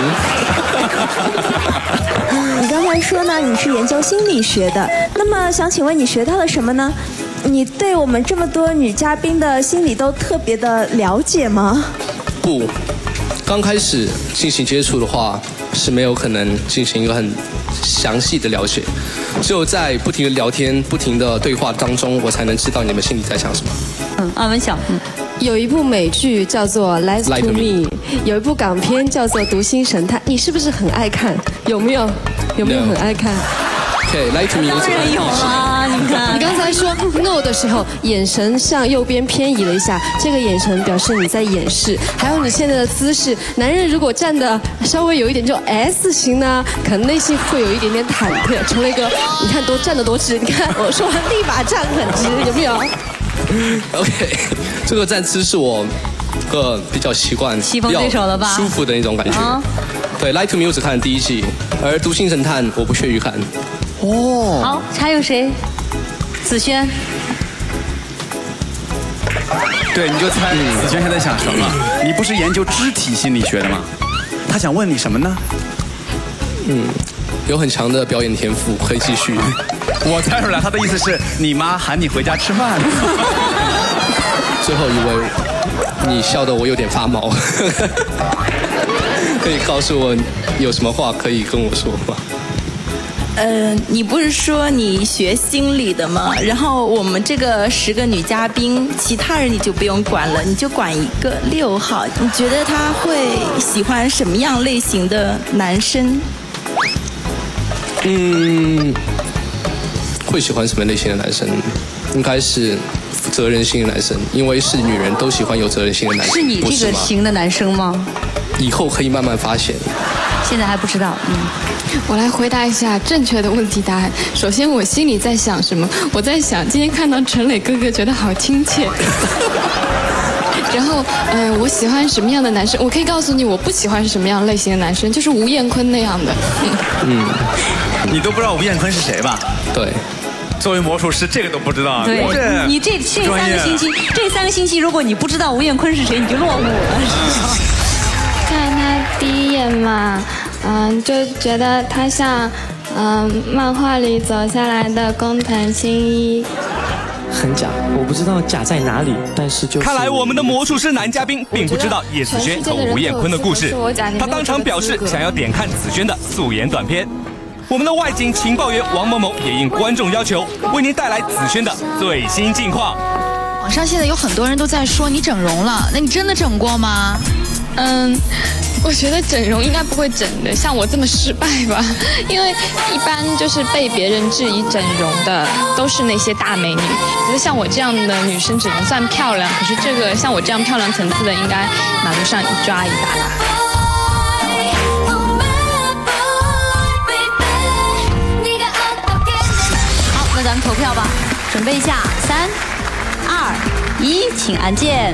你刚才说呢，你是研究心理学的，那么想请问你学到了什么呢？你对我们这么多女嘉宾的心理都特别的了解吗？ 不，刚开始进行接触的话是没有可能进行一个很详细的了解，只有在不停的聊天、不停的对话当中，我才能知道你们心里在想什么。 嗯，阿文晓，嗯。 有一部美剧叫做《Lies to Me》，有一部港片叫做《读心神探》，你是不是很爱看？有没有？有没有很爱看？ OK， Lie to Me 当然有啦，你看， 你刚才说 no 的时候，眼神向右边偏移了一下，这个眼神表示你在掩饰。还有你现在的姿势，男人如果站的稍微有一点就 S 型呢，可能内心会有一点点忐忑。成了一个，你看多站得多直，你看我说完立马站很直，有没有 ？OK， 这个站姿是我个比较习惯、 棋逢对手了吧？ 舒服的那种感觉。啊、对 ，Lie to Me 我只看了第一季，而《读心神探》我不屑于看。 哦，好，还有谁？子轩。 对，你就猜子轩现在想什么？你不是研究肢体心理学的吗？他想问你什么呢？ 嗯，有很强的表演天赋，可以继续。 我猜出来，他的意思是你妈喊你回家吃饭。 最后一位，你笑得我有点发毛。可以告诉我有什么话可以跟我说吗？ 呃，你不是说你学心理的吗？然后我们这个十个女嘉宾，其他人你就不用管了，你就管一个六号。你觉得他会喜欢什么样类型的男生？ 嗯，会喜欢什么类型的男生？应该是责任心的男生，因为是女人都喜欢有责任心的男生。 是你这个型的男生吗？ 以后可以慢慢发现。 现在还不知道，嗯。 我来回答一下正确的问题答案。首先，我心里在想什么？我在想，今天看到陈磊哥哥，觉得好亲切。然后，呃，我喜欢什么样的男生？我可以告诉你，我不喜欢什么样类型的男生，就是吴彦坤那样的。 嗯，你都不知道吴彦坤是谁吧？ 对。 作为魔术师，这个都不知道。 对， 这你这这三个星期，这三个星期，如果你不知道吴彦坤是谁，你就落伍了。 看他第一眼嘛。嗯，就觉得他像，嗯，漫画里走下来的工藤新一。 很假，我不知道假在哪里，但是就是。 看来我们的魔术师男嘉宾并不知道叶子轩和吴彦坤的故事，他当场表示想要点看子轩的素颜短片。我们的外景情报员王某某也应观众要求，为您带来子轩的最新近况。 网上现在有很多人都在说你整容了，那你真的整过吗？ 嗯，我觉得整容应该不会整的像我这么失败吧，因为一般就是被别人质疑整容的都是那些大美女，觉得像我这样的女生只能算漂亮，可是这个像我这样漂亮层次的，应该马路上一抓一大把。 好，那咱们投票吧，准备一下，三、二、一，请按键。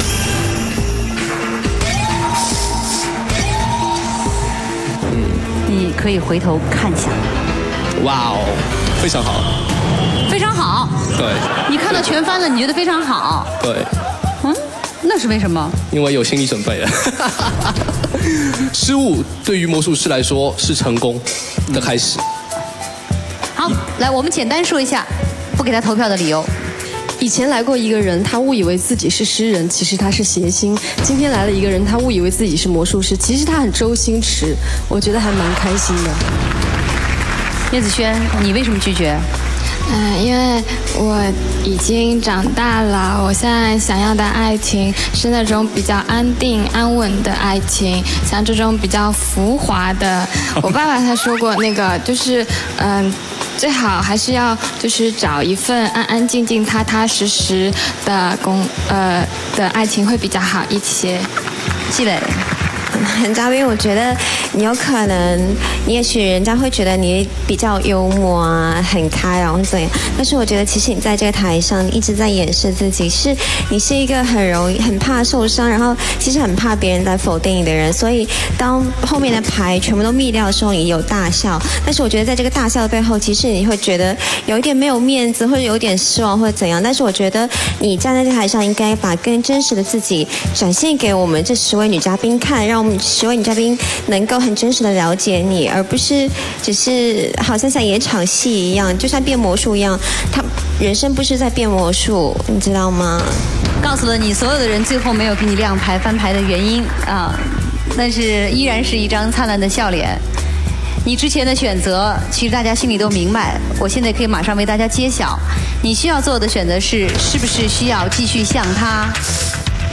你可以回头看一下。 哇哦，非常好， 非常好。 对， 你看到全翻了，你觉得非常好。 对， 嗯，那是为什么？ 因为有心理准备了。失误对于魔术师来说是成功的开始。 好，来，我们简单说一下不给他投票的理由。 以前来过一个人，他误以为自己是诗人，其实他是谐星。今天来了一个人，他误以为自己是魔术师，其实他很周星驰。我觉得还蛮开心的。 叶子轩，你为什么拒绝？ 嗯，因为我已经长大了，我现在想要的爱情是那种比较安定安稳的爱情，像这种比较浮华的。我爸爸他说过，那个就是嗯。最好还是要就是找一份安安静静、踏踏实实的工呃的爱情会比较好一些。 季磊， 男嘉宾，我觉得你有可能，你也许人家会觉得你比较幽默啊，很开朗或怎样，但是我觉得其实你在这个台上，你一直在掩饰自己，是你是一个很容易、很怕受伤，然后其实很怕别人在否定你的人，所以当后面的牌全部都灭掉的时候，你有大笑，但是我觉得在这个大笑的背后，其实你会觉得有一点没有面子，或者有点失望，或者怎样，但是我觉得你站在这个台上，应该把更真实的自己展现给我们这十位女嘉宾看，让我们十位女嘉宾能够很真实的了解你，而不是只是好像像演场戏一样，就像变魔术一样。他人生不是在变魔术，你知道吗？ 告诉了你所有的人最后没有给你亮牌翻牌的原因啊，但是依然是一张灿烂的笑脸。你之前的选择，其实大家心里都明白。我现在可以马上为大家揭晓，你需要做的选择是，是不是需要继续向他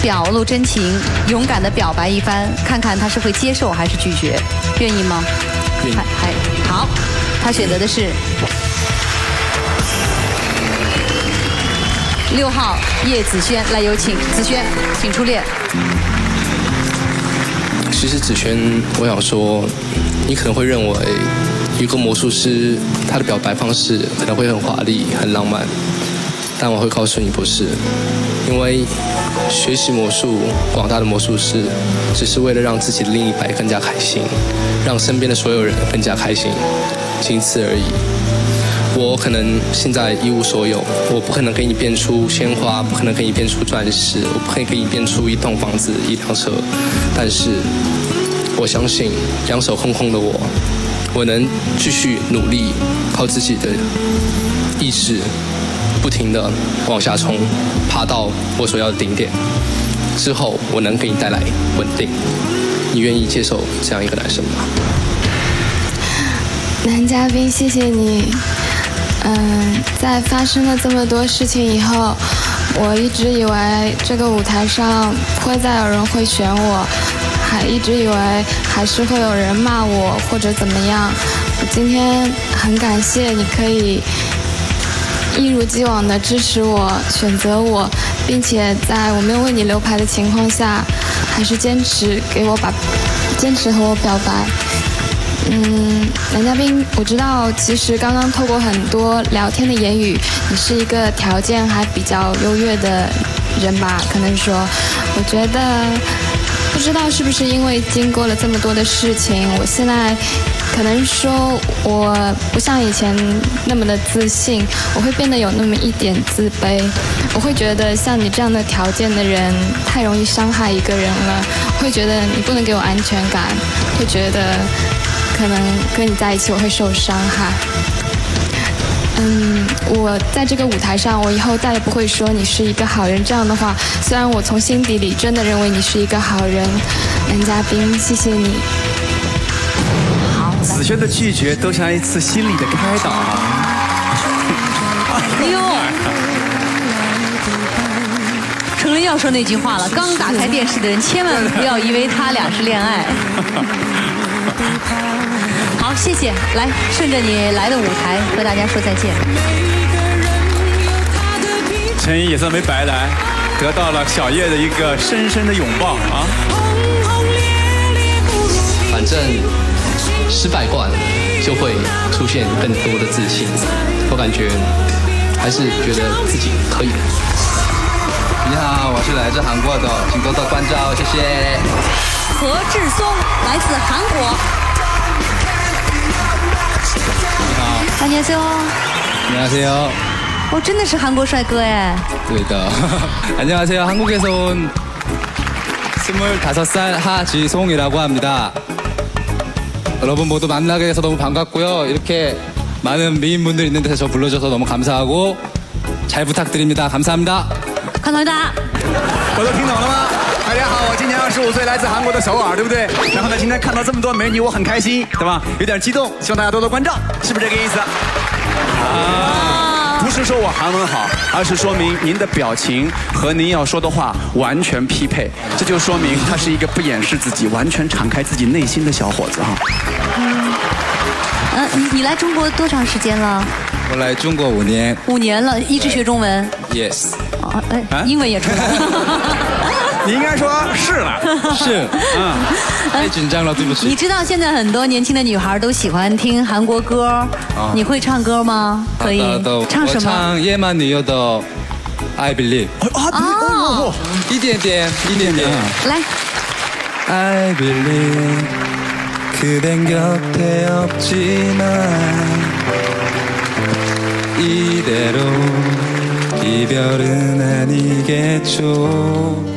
表露真情，勇敢的表白一番，看看他是会接受还是拒绝，愿意吗？ 愿意。 还还好，他选择的是六号叶子轩，来有请子轩，请出列。 其实子轩，我想说，你可能会认为一个魔术师他的表白方式可能会很华丽、很浪漫，但我会告诉你不是，因为学习魔术，广大的魔术师只是为了让自己的另一半更加开心，让身边的所有人更加开心，仅此而已。我可能现在一无所有，我不可能给你变出鲜花，不可能给你变出钻石，我不可以给你变出一栋房子、一辆车，但是我相信两手空空的我，我能继续努力，靠自己的意志，不停地往下冲，爬到我所要的顶点。之后，我能给你带来稳定。你愿意接受这样一个男生吗？ 男嘉宾，谢谢你。嗯，在发生了这么多事情以后，我一直以为这个舞台上不会再有人会选我，还一直以为还是会有人骂我或者怎么样。我今天很感谢你可以一如既往的支持我、选择我，并且在我没有为你留牌的情况下，还是坚持给我把坚持和我表白。嗯，男嘉宾，我知道，其实刚刚透过很多聊天的言语，你是一个条件还比较优越的人吧？可能说，我觉得，不知道是不是因为经过了这么多的事情，我现在可能说我不像以前那么的自信，我会变得有那么一点自卑，我会觉得像你这样的条件的人太容易伤害一个人了，会觉得你不能给我安全感，会觉得可能跟你在一起我会受伤害。嗯，我在这个舞台上，我以后再也不会说你是一个好人这样的话，虽然我从心底里真的认为你是一个好人。男嘉宾，谢谢你。 好，子轩的拒绝都像一次心理的开导啊。 哎呦，成人要说那句话了，刚打开电视的人千万不要以为他俩是恋爱。好，谢谢，来顺着你来的舞台和大家说再见。 陈怡也算没白来，得到了小叶的一个深深的拥抱啊。 反正失败惯了，就会出现更多的自信。我感觉还是觉得自己可以的。 你好，我是来自韩国的，请多多关照，谢谢。 何志松来自韩国。 你好。 안녕하세요。 안녕하세요。 哦，真的是韩国帅哥哎。 对的。안녕하세요。한국에서 온 스물다섯 살 하지송이라고 합니다. 여러분 모두 만나게 돼서 너무 반갑고요. 이렇게 많은 미인분들 있는데 저 불러줘서 너무 감사하고 잘 부탁드립니다. 감사합니다. 감사합니다. 我都听懂了吗？大家好，我今年二十五岁，来自韩国的首尔，对不对？然后呢，今天看到这么多美女，我很开心，对吧？有点激动，希望大家多多关照，是不是这个意思？啊，不是说我韩文好，而是说明您的表情和您要说的话完全匹配，这就说明他是一个不掩饰自己、完全敞开自己内心的小伙子哈。 嗯，呃，你你来中国多长时间了？ 我来中国五年。 五年了，一直学中文。 Yes。 啊，哎，英文也出来了。 你应该说是了， 是，嗯，太紧张了，对不起。 你知道现在很多年轻的女孩都喜欢听韩国歌，啊、你会唱歌吗？可以，唱什么？ 我唱野蛮女友的《I Believe》。 哦， 一点点，一点点。 来。 I believe 그댄 곁에 없지만 이대로 이별은 아니겠죠.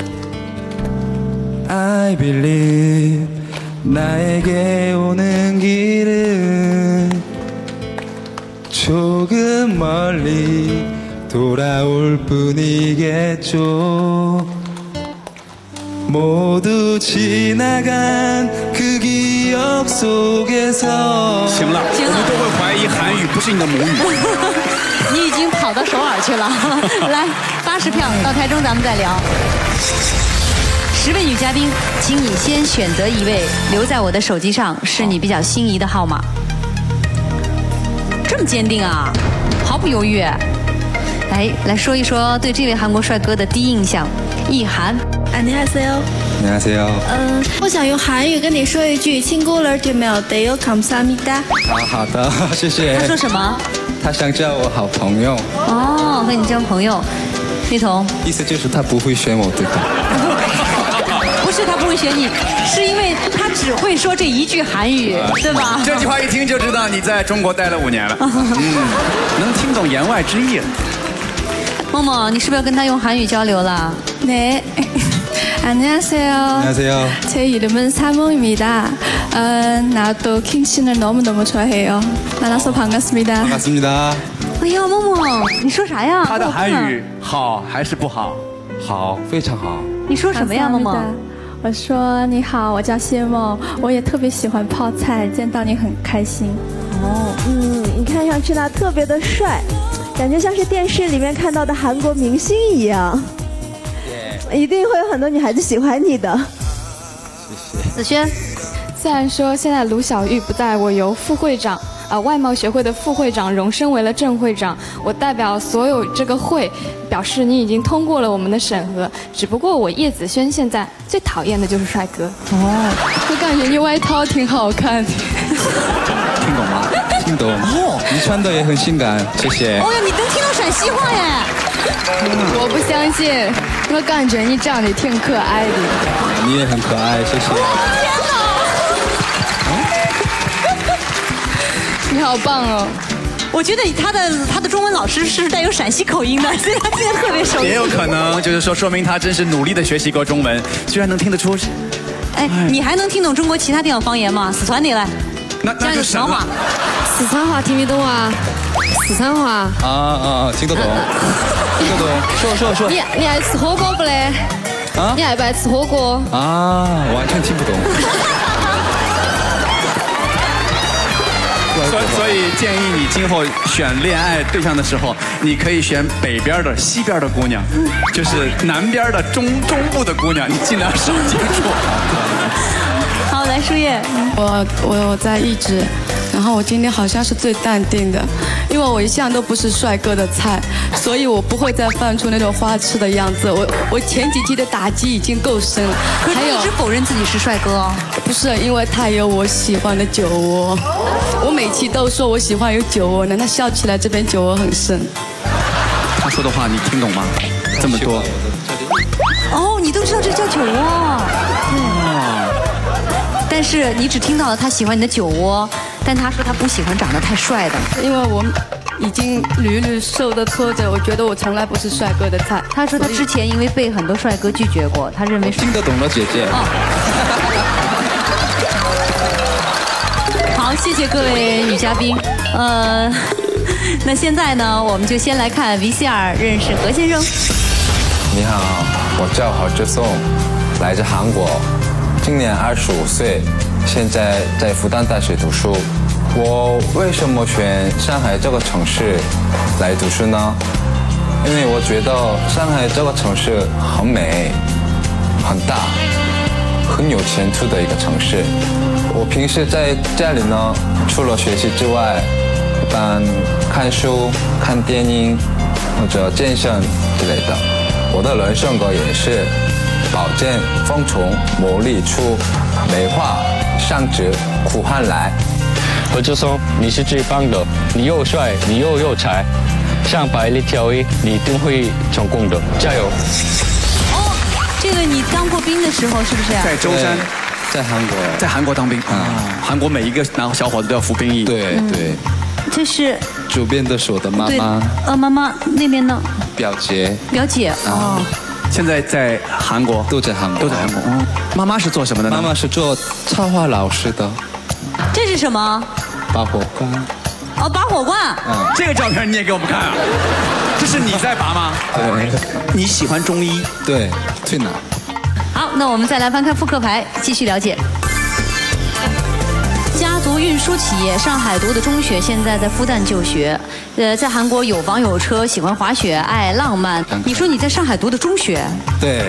I believe 나에게 오는 길은 조금 멀리 돌아올 뿐이겠죠. 모두 지나간 그 기억 속에서 行了，我们都会怀疑韩语不是你的母语。 你已经跑到首尔去了，来八十票到台中咱们再聊。 十位女嘉宾，请你先选择一位留在我的手机上，是你比较心仪的号码。这么坚定啊，毫不犹豫。来，来说一说对这位韩国帅哥的第一印象。意涵， 안녕하세요。 안녕하세요。 嗯，我想用韩语跟你说一句，친구를 되면 돼요， 감사합니다。 好好的，谢谢。 他说什么？ 他想叫我好朋友。 哦，和你交朋友。丽彤， 意思就是他不会选我，对吧？ 不是他不会选你，是因为他只会说这一句韩语，对吧？ 这句话一听就知道你在中国待了五年了，嗯，能听懂言外之意了。 默默，你是不是要跟他用韩语交流了？ 네. 안녕하세요. 안녕하세요. 제 이름은 사몽입니다. 어, 나도 킹친을 너무너무 좋아해요. 만나서 반갑습니다. 반갑습니다. 哎呀，默默，你说啥呀？ 他的韩语好还是不好？ 好，非常好。 你说什么呀，默默？ 我说你好，我叫谢梦，我也特别喜欢泡菜，见到你很开心。 哦，嗯，你看上去呢特别的帅，感觉像是电视里面看到的韩国明星一样。一定会有很多女孩子喜欢你的。 谢谢。子轩， 虽然说现在卢小玉不在，我由副会长。呃，外贸协会的副会长荣升为了正会长，我代表所有这个会，表示你已经通过了我们的审核。只不过我叶子轩现在最讨厌的就是帅哥。 哦，我感觉你外套挺好看。 听懂吗？听懂。哦，你穿的也很性感，谢谢。 哦哟，你能听到陕西话耶？ 我不相信，我感觉你长得挺可爱的。 你也很可爱，谢谢。 天哪！ 你好棒哦！ 我觉得他的他的中文老师是带有陕西口音的，所以他今天特别熟悉。 也有可能就是说，说明他真是努力的学习过中文，居然能听得出。 哎，你还能听懂中国其他地方方言吗？四川的来， 那那就什么？ 四川话听得懂啊？四川话啊啊，听得懂，听得懂。说说说。 你你爱吃火锅不嘞？啊？你爱不爱吃火锅？ 啊，完全听不懂。 所所以建议你今后选恋爱对象的时候，你可以选北边的、西边的姑娘，就是南边的、中中部的姑娘，你尽量少接触。 好，来舒叶， 我我在一直，然后我今天好像是最淡定的，因为我一向都不是帅哥的菜，所以我不会再放出那种花痴的样子。我我前几期的打击已经够深了， 可是你一直否认自己是帅哥哦。 不是，因为他有我喜欢的酒窝，我每期都说我喜欢有酒窝呢，他笑起来这边酒窝很深。 他说的话你听懂吗？这么多。 哦，你都知道这叫酒窝。对。但是你只听到了他喜欢你的酒窝，但他说他不喜欢长得太帅的， 因为我已经屡屡受的挫折，我觉得我从来不是帅哥的菜。 他说他之前因为被很多帅哥拒绝过，他认为听得懂了，姐姐。 哦。好，谢谢各位女嘉宾。呃，那现在呢，我们就先来看 V C R 认识何先生。 你好，我叫何志颂，来自韩国。今年二十五岁，现在在复旦大学读书。我为什么选上海这个城市来读书呢？因为我觉得上海这个城市很美、很大、很有前途的一个城市。我平时在家里呢，除了学习之外，一般看书、看电影或者健身之类的。我的人生格也是。宝剑锋从磨砺出，美化尚值苦寒来。 何志松，你是最棒的，你又帅，你又有才，上百里挑一，你一定会成功的，加油！ 哦，这个你当过兵的时候是不是？ 在舟山， 在韩国， 在韩国当兵啊！韩国每一个男小伙子都要服兵役。 对对。 这是左边的是我的妈妈。 呃，妈妈那边呢？ 表姐。 表姐哦。 现在在韩国， 都在韩国， 都在韩国。嗯，妈妈是做什么的呢？ 妈妈是做插画老师的。 这是什么？ 拔火罐。 哦，拔火罐。 嗯，这个照片你也给我们看啊？这是你在拔吗？ 对。 你喜欢中医？ 对，最难。 好，那我们再来翻看复刻牌，继续了解。家族运输企业，上海读的中学，现在在复旦就学。呃，在韩国有房有车，喜欢滑雪，爱浪漫。你说你在上海读的中学？ 对。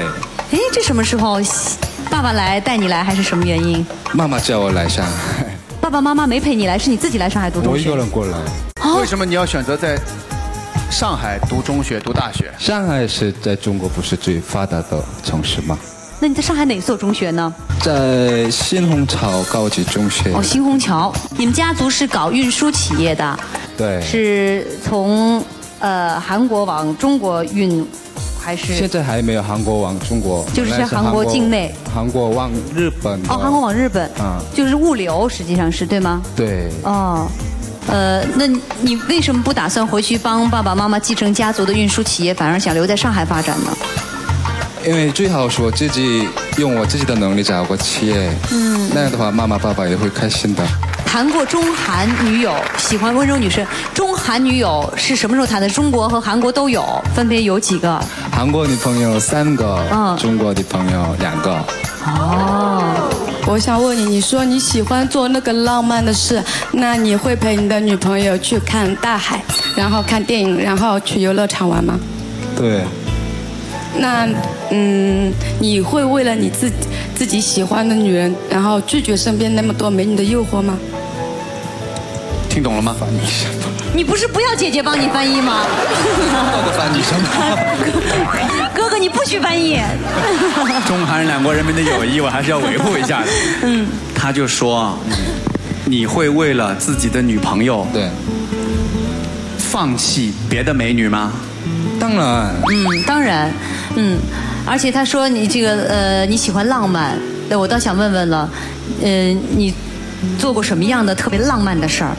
哎，这什么时候？爸爸来带你来，还是什么原因？ 妈妈叫我来上海。 爸爸妈妈没陪你来，是你自己来上海读中学？ 我一个人过来。 为什么你要选择在上海读中学、读大学？ 上海是在中国不是最发达的城市吗？ 那你在上海哪所中学呢？ 在新虹桥高级中学。 哦，新虹桥。你们家族是搞运输企业的？ 对。 是从呃韩国往中国运，还是？ 现在还没有韩国往中国。 就是在韩国境内。 韩国往日本。 哦，韩国往日本。啊。就是物流，实际上是对吗？ 对。 哦。呃，那你为什么不打算回去帮爸爸妈妈继承家族的运输企业，反而想留在上海发展呢？ 因为最好是我自己用我自己的能力找个企业，嗯，那样的话妈妈爸爸也会开心的。 谈过中韩女友，喜欢温柔女生。中韩女友是什么时候谈的？中国和韩国都有，分别有几个？ 韩国女朋友三个，嗯，中国女朋友两个。 哦，我想问你，你说你喜欢做那个浪漫的事，那你会陪你的女朋友去看大海，然后看电影，然后去游乐场玩吗？ 对。 那嗯，你会为了你自己自己喜欢的女人，然后拒绝身边那么多美女的诱惑吗？ 听懂了吗？翻译一下。 你不是不要姐姐帮你翻译吗？ 翻译什么？哥哥，你不许翻译。 中韩两国人民的友谊，我还是要维护一下的。嗯，他就说，你会为了自己的女朋友， 对， 放弃别的美女吗？ 当然。 嗯，当然。嗯，而且他说你这个呃你喜欢浪漫，那我倒想问问了，呃，你做过什么样的特别浪漫的事儿？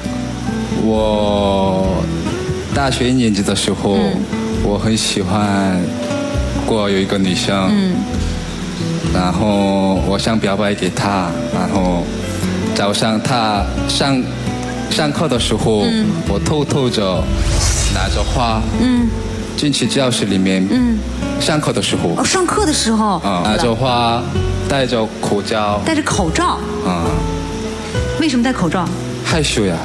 我大学一年级的时候，嗯、我很喜欢过有一个女生，嗯、然后我想表白给她，然后早上她上上课的时候，嗯、我偷偷着拿着花，嗯、进去教室里面。嗯上课的时候， 哦，上课的时候， 啊、嗯，拿着花，戴着口罩， 戴着口罩，啊、嗯，为什么戴口罩？ 害羞呀，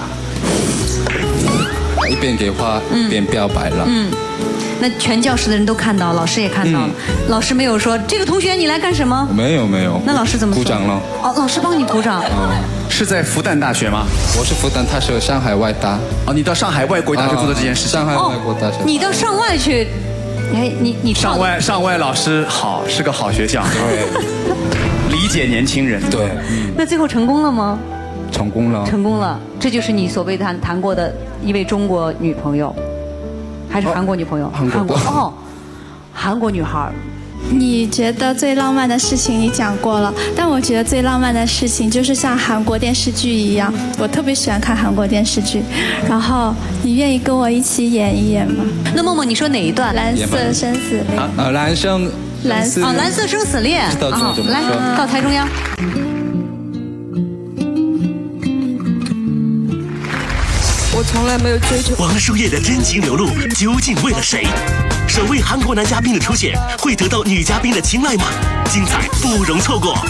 一边给花，一边表白了，嗯， 那全教室的人都看到，老师也看到了，嗯、老师没有说这个同学你来干什么？ 没有没有， 那老师怎么说？ 鼓掌了？ 哦，老师帮你鼓掌， 嗯， 是在复旦大学吗？ 我是复旦，他是上海外大， 哦，你到上海外国大学做的这件事情， 上海外国大学， 你到上外去。哎，你你上外上外老师好，是个好学校，对，理解年轻人， 对。 那最后成功了吗？ 成功了， 成功了，这就是你所谓谈谈过的一位中国女朋友，还是韩国女朋友？ 韩国，韩国哦，韩国女孩。 你觉得最浪漫的事情你讲过了，但我觉得最浪漫的事情就是像韩国电视剧一样，我特别喜欢看韩国电视剧。然后你愿意跟我一起演一演吗？ 那默默你说哪一段？ 蓝色生死恋。 啊啊，蓝生蓝色啊，蓝色生死恋。 知道怎么说？ 来，到台中央。 我从来没有追求。 王树叶的真情流露究竟为了谁？首位韩国男嘉宾的出现会得到女嘉宾的青睐吗？精彩不容错过。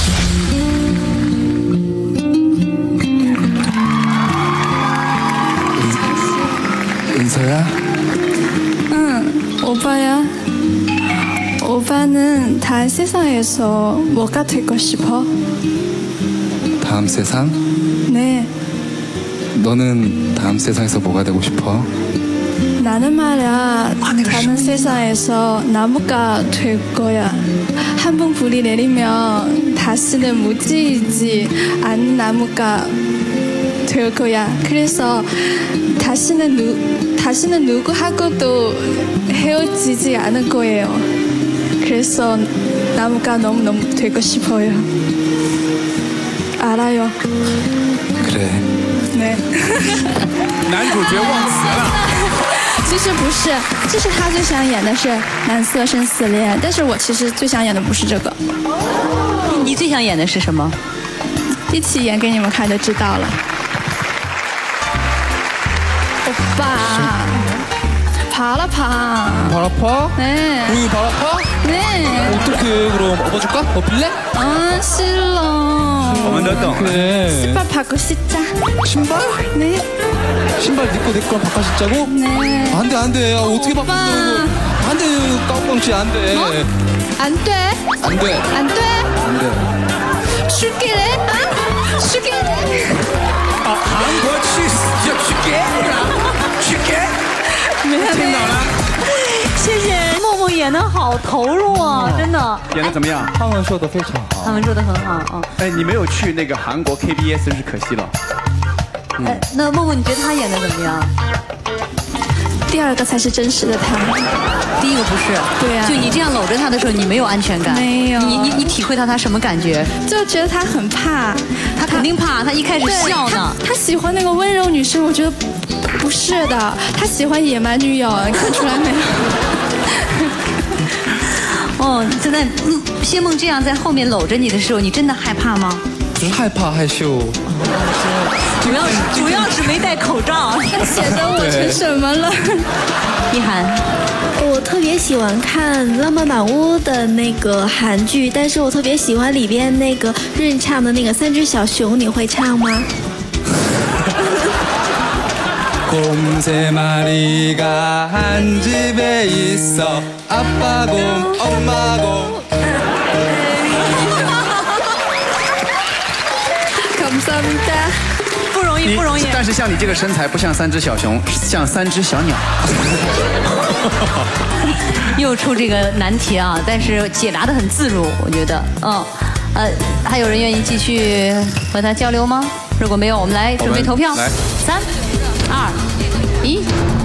은서야? 응, 오빠야. 오빠는 다음 세상에서 뭐가 되고 싶어? 다음 세상? 네. 너는 다음 세상에서 뭐가 되고 싶어? 나는 말이야 다른 세상에서 나무가 될 거야. 한 번 불이 내리면 다시는 무지이지 않는 나무가 될 거야. 그래서 다시는 누 다시는 누구하고도 헤어지지 않을 거예요. 그래서 나무가 너무너무 되고 싶어요. 알아요. 그래. 네. 男主角忘词了。 其实不是，这是他最想演的是蓝色生死恋，但是我其实最想演的不是这个。 你最想演的是什么？ 一起演给你们看就知道了。欧巴，발 아파. 발 아파? 네. 우유 발 아파? 네. 어떻게 그럼 업어줄까? 업힐래? 아 싫어. 我们都懂了。 신발 바꿔 신자. 신발? 네. 신발 네 거 내 거랑 바꿔 신자고? 네. 안 돼, 안 돼. 아, 어떻게 바꿔? 안 돼, 깜빡치 안 돼. 뭐? 안 돼. 안 돼. 안 돼. 안 돼. 죽기래? 아? 죽기래? 啊，韩国去就去给是吧？去给，听懂了？ 谢谢默默演的好投入啊，真的。 演的怎么样？ 他们说的非常好。 他们说的很好啊。 哎，你没有去那个韩国 K B S 是可惜了。 哎，那默默你觉得他演的怎么样？ 第二个才是真实的他， 第一个不是。 对呀、啊。 就你这样搂着他的时候，你没有安全感。 没有。 你你你体会到他什么感觉？ 就觉得他很怕， 他肯定怕。他一开始笑呢。 他, 他喜欢那个温柔女生，我觉得不是的，他喜欢野蛮女友，你看出来没有？ 哦，现在嗯，谢梦这样在后面搂着你的时候，你真的害怕吗？ 不是害怕害羞。 主要是主要是没戴口罩， 他显得我成什么了？ 一涵， 我特别喜欢看《浪漫满屋》的那个韩剧，但是我特别喜欢里边那个润唱的那个三只小熊，你会唱吗？ 곰 세 마리가 한 집에 있어 아빠 곰 엄마 곰 감사합니다 不容易不容易但是像你这个身材不像三只小熊，像三只小鸟。 又出这个难题啊，但是解答得很自如，我觉得，嗯，呃，还有人愿意继续和他交流吗？如果没有，我们来准备投票， 来， 三、二、一。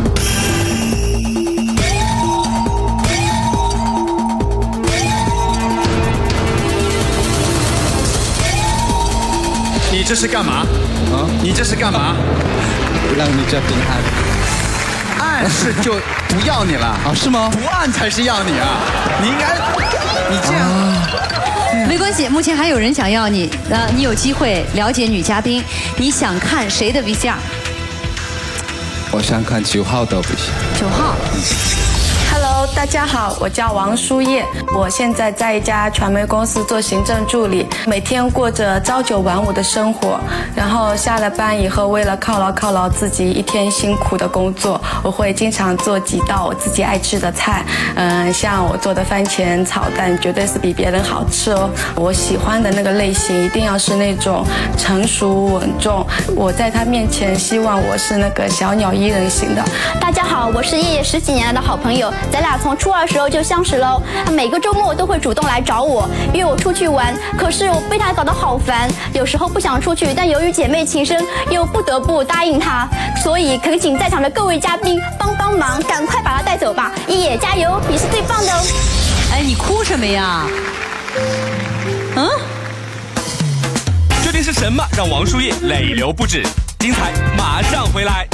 你这是干嘛？啊？你这是干嘛？ 让你这平安。 暗示就不要你了啊？ 是吗？ 不暗才是要你啊！你应该，你这样。 啊、没关系，目前还有人想要你，呃，你有机会了解女嘉宾，你想看谁的 V C R？ 我想看九号的 V C R。 九号。 Hello， 大家好，我叫王书叶，我现在在一家传媒公司做行政助理，每天过着朝九晚五的生活，然后下了班以后，为了犒劳犒劳自己一天辛苦的工作，我会经常做几道我自己爱吃的菜，嗯、呃，像我做的番茄炒蛋，绝对是比别人好吃哦。我喜欢的那个类型一定要是那种成熟稳重，我在他面前希望我是那个小鸟依人型的。 大家好，我是叶叶十几年来的好朋友。咱俩从初二时候就相识喽，他每个周末都会主动来找我，约我出去玩。可是我被他搞得好烦，有时候不想出去，但由于姐妹情深，又不得不答应他。所以恳请在场的各位嘉宾帮帮忙，赶快把他带走吧！叶叶加油，你是最棒的哦！ 哎，你哭什么呀？嗯？ 究竟是什么让王书叶泪流不止？精彩马上回来。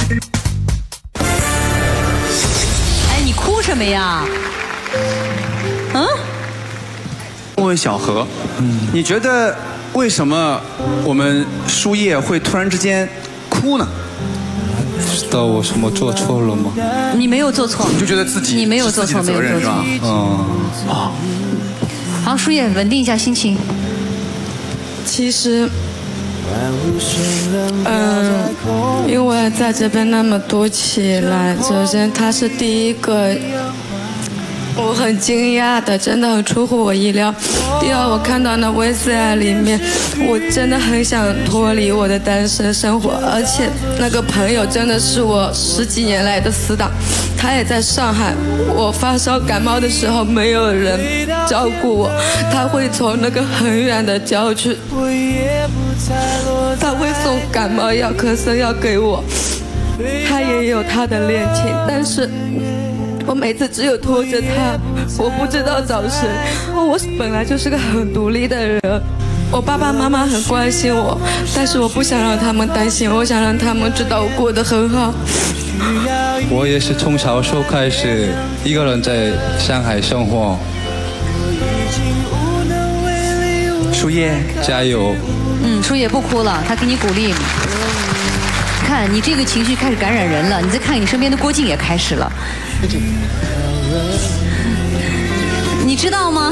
你哭什么呀？嗯？ 问问小何，嗯，你觉得为什么我们书叶会突然之间哭呢？ 不知道我什么做错了吗？ 你没有做错， 你就觉得自己你没有做错，没有做错。 嗯。 啊。 好，书叶，稳定一下心情。 其实。嗯，因为在这边那么多起来，首先他是第一个，我很惊讶的，真的很出乎我意料。第二，我看到那 V C R 里面，我真的很想脱离我的单身生活，而且那个朋友真的是我十几年来的死党，他也在上海。我发烧感冒的时候没有人照顾我，他会从那个很远的郊区。他会送感冒药、咳嗽药给我，他也有他的恋情，但是我每次只有拖着他，我不知道找谁。我本来就是个很独立的人，我爸爸妈妈很关心我，但是我不想让他们担心，我想让他们知道我过得很好。 我也是从小时候开始一个人在上海生活。 书叶， 加油！ 嗯，书叶不哭了，他给你鼓励。看你这个情绪开始感染人了，你再看你身边的郭靖也开始了。你知道吗？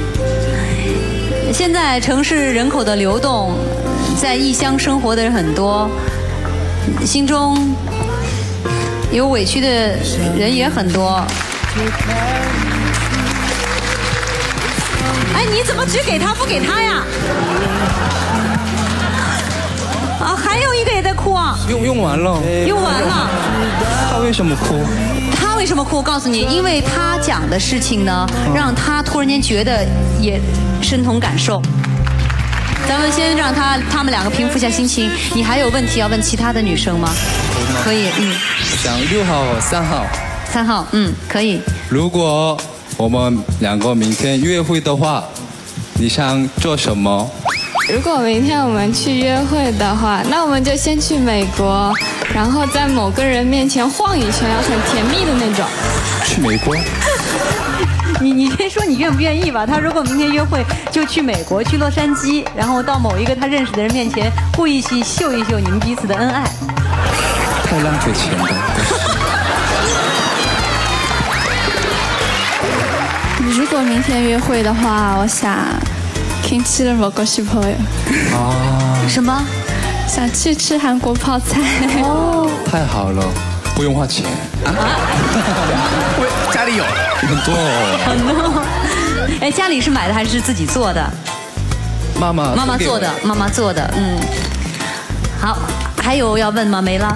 现在城市人口的流动，在异乡生活的人很多，心中有委屈的人也很多。 哎，你怎么只给他不给他呀？啊，还有一个也在哭啊！ 用用完了， 用完了。 他为什么哭？ 他为什么哭？我告诉你，因为他讲的事情呢，让他突然间觉得也身同感受。咱们先让他他们两个平复一下心情。你还有问题要问其他的女生吗？可以，嗯。 想六号和三号。 三号，嗯，可以。 如果我们两个明天约会的话，你想做什么？ 如果明天我们去约会的话，那我们就先去美国，然后在某个人面前晃一圈，要很甜蜜的那种。 去美国？ 你你先说你愿不愿意吧。他如果明天约会就去美国，去洛杉矶，然后到某一个他认识的人面前，故意去秀一秀你们彼此的恩爱。 太浪费钱了。 如果明天约会的话，我想김치를 먹고 싶어요。 啊？ 什么？想去吃韩国泡菜。 哦， 太好了，不用花钱。啊？ 家里有很多很多。哎，家里是买的还是自己做的？ 妈妈妈妈做的，妈妈做的，嗯。好，还有要问吗？没了。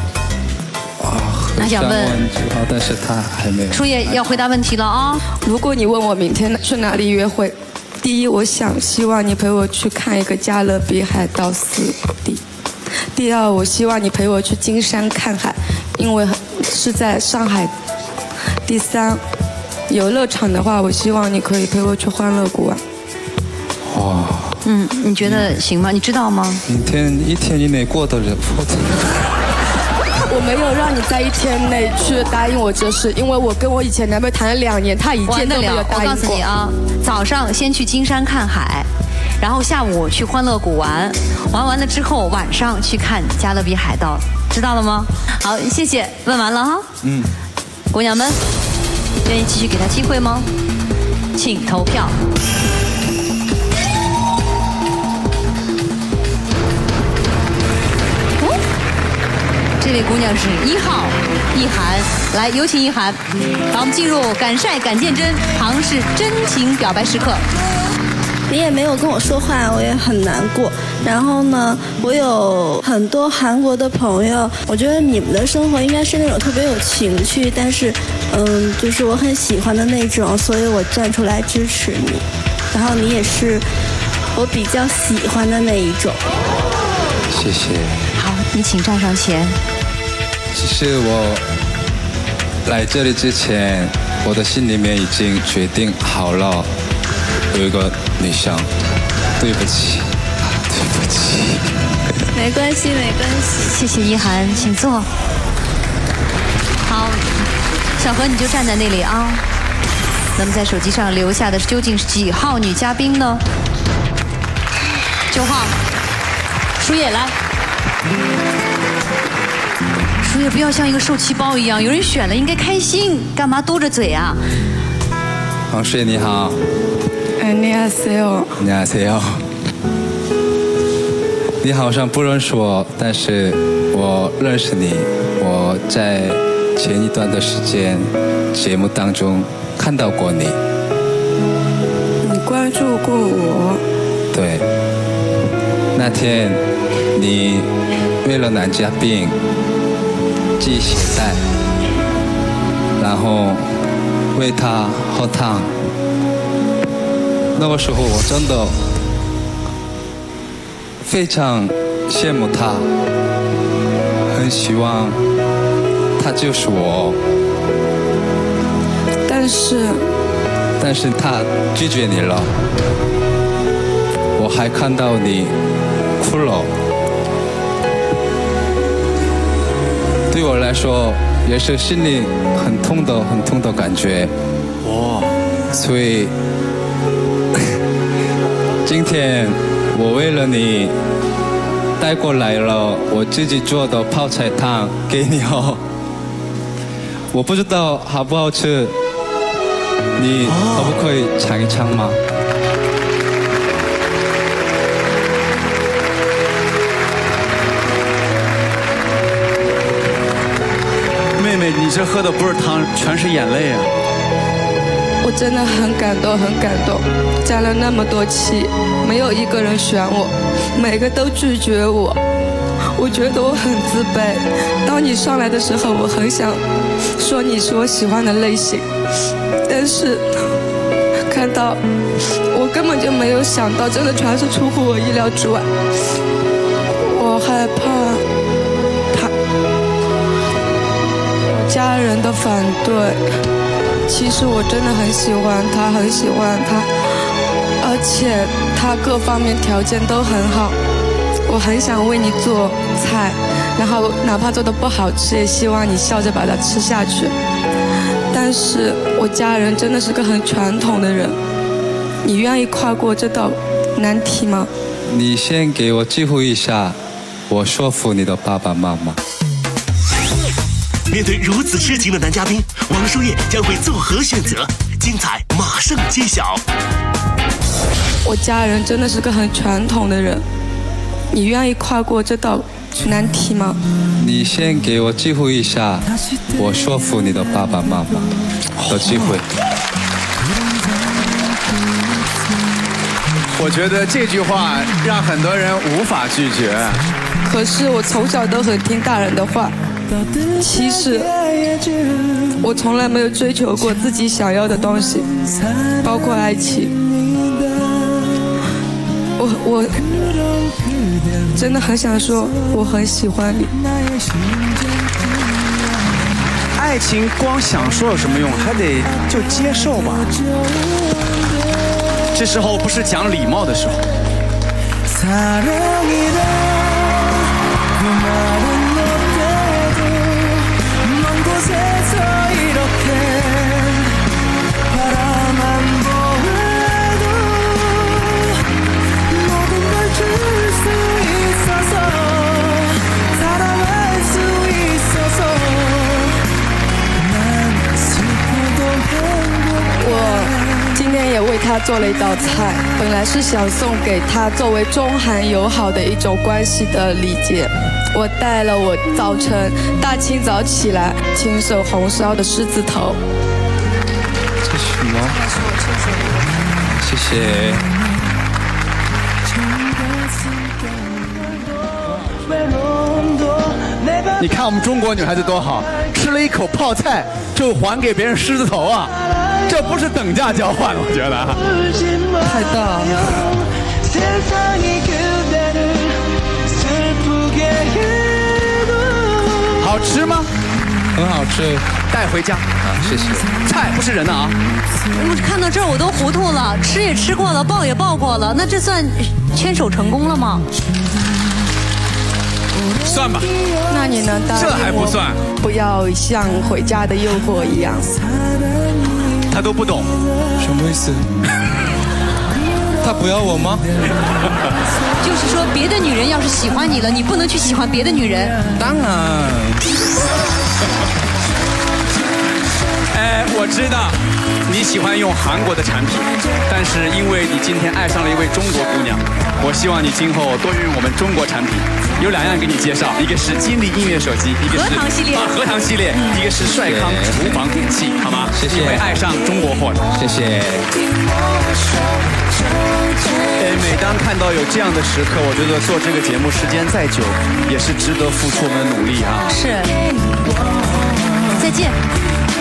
他想问， 但是他还没有。 舒叶要回答问题了啊！ 如果你问我明天去哪里约会，第一，我想希望你陪我去看一个加勒比海盗四 D。第二，我希望你陪我去金山看海，因为是在上海。第三，游乐场的话，我希望你可以陪我去欢乐谷玩。 哇。 嗯，你觉得行吗？你知道吗？ 明天一天以内过的人， 我没有让你在一天内去答应我这事，因为我跟我以前男朋友谈了两年，他一件都没有答应过。 我告诉你啊，早上先去金山看海，然后下午去欢乐谷玩，玩完了之后晚上去看加勒比海盗，知道了吗？好，谢谢，问完了哈。嗯。姑娘们，愿意继续给他机会吗？请投票。这位姑娘是一号一涵，来有请一涵。好，我们进入敢晒敢见真，庞氏真情表白时刻。 你也没有跟我说话，我也很难过。然后呢，我有很多韩国的朋友，我觉得你们的生活应该是那种特别有情趣，但是，嗯，就是我很喜欢的那种，所以我站出来支持你。然后你也是我比较喜欢的那一种。 谢谢。 好，你请站上前。 其实我来这里之前，我的心里面已经决定好了。有一个女生，对不起，对不起。 没关系，没关系。 谢谢一涵，请坐。好，小何你就站在那里啊。那么在手机上留下的究竟是几号女嘉宾呢？九号，舒叶来。舒叶不要像一个受气包一样，有人选了应该开心，干嘛嘟着嘴啊？ 黄舒叶你好。 안녕하세요。 안녕하세요。你好像不认识我，但是我认识你。我在前一段的时间节目当中看到过你。 你关注过我？ 对。那天你为了男嘉宾系鞋带，然后为他喝汤。那个时候我真的非常羡慕他，很希望他就是我。 但是， 但是他拒绝你了。我还看到你哭了，对我来说也是心里很痛的、很痛的感觉。哇！所以。今天我为了你带过来了我自己做的泡菜汤给你哦，我不知道好不好吃，你可不可以尝一尝吗？ 妹妹，你这喝的不是汤，全是眼泪啊！ 我真的很感动，很感动。站了那么多期，没有一个人选我，每个都拒绝我。我觉得我很自卑。当你上来的时候，我很想说你是我喜欢的类型，但是看到我根本就没有想到，真的全是出乎我意料之外。我害怕他，我家人的反对。其实我真的很喜欢他，很喜欢他，而且他各方面条件都很好。我很想为你做菜，然后哪怕做的不好吃，也希望你笑着把它吃下去。但是我家人真的是个很传统的人，你愿意跨过这道难题吗？ 你先给我机会一下，我说服你的爸爸妈妈。 面对如此痴情的男嘉宾，王书叶将会作何选择？精彩马上揭晓。 我家人真的是个很传统的人，你愿意跨过这道难题吗？ 你先给我机会一下，我说服你的爸爸妈妈的机会。 我觉得这句话让很多人无法拒绝。 可是我从小都很听大人的话。其实我从来没有追求过自己想要的东西，包括爱情。我我真的很想说，我很喜欢你。 爱情光想说有什么用？还得就接受吧。这时候不是讲礼貌的时候。 今天也为他做了一道菜，本来是想送给他作为中韩友好的一种关系的礼节。我带了我早晨大清早起来亲手红烧的狮子头。 这是什么？谢谢。 你看我们中国女孩子多好，吃了一口泡菜就还给别人狮子头啊！这不是等价交换，我觉得太大了。 好吃吗？ 很好吃， 带回家啊！谢谢。 菜不是人的啊！ 我看到这儿我都糊涂了，吃也吃过了，抱也抱过了，那这算牵手成功了吗？ 算吧。 那你能答应我？ 这还不算？ 不要像回家的诱惑一样。 他都不懂， 什么意思？他不要我吗？ 就是说，别的女人要是喜欢你了，你不能去喜欢别的女人。 当然。 哎，我知道你喜欢用韩国的产品，但是因为你今天爱上了一位中国姑娘，我希望你今后多运用我们中国产品。有两样给你介绍，一个是金立音乐手机，一个是核桃系列啊核桃系列，嗯、一个是帅康厨房电器，好吗？ 谢谢。 你会爱上中国货的， 谢谢。 哎，每当看到有这样的时刻，我觉得做这个节目时间再久，也是值得付出我们的努力啊。 是。再见。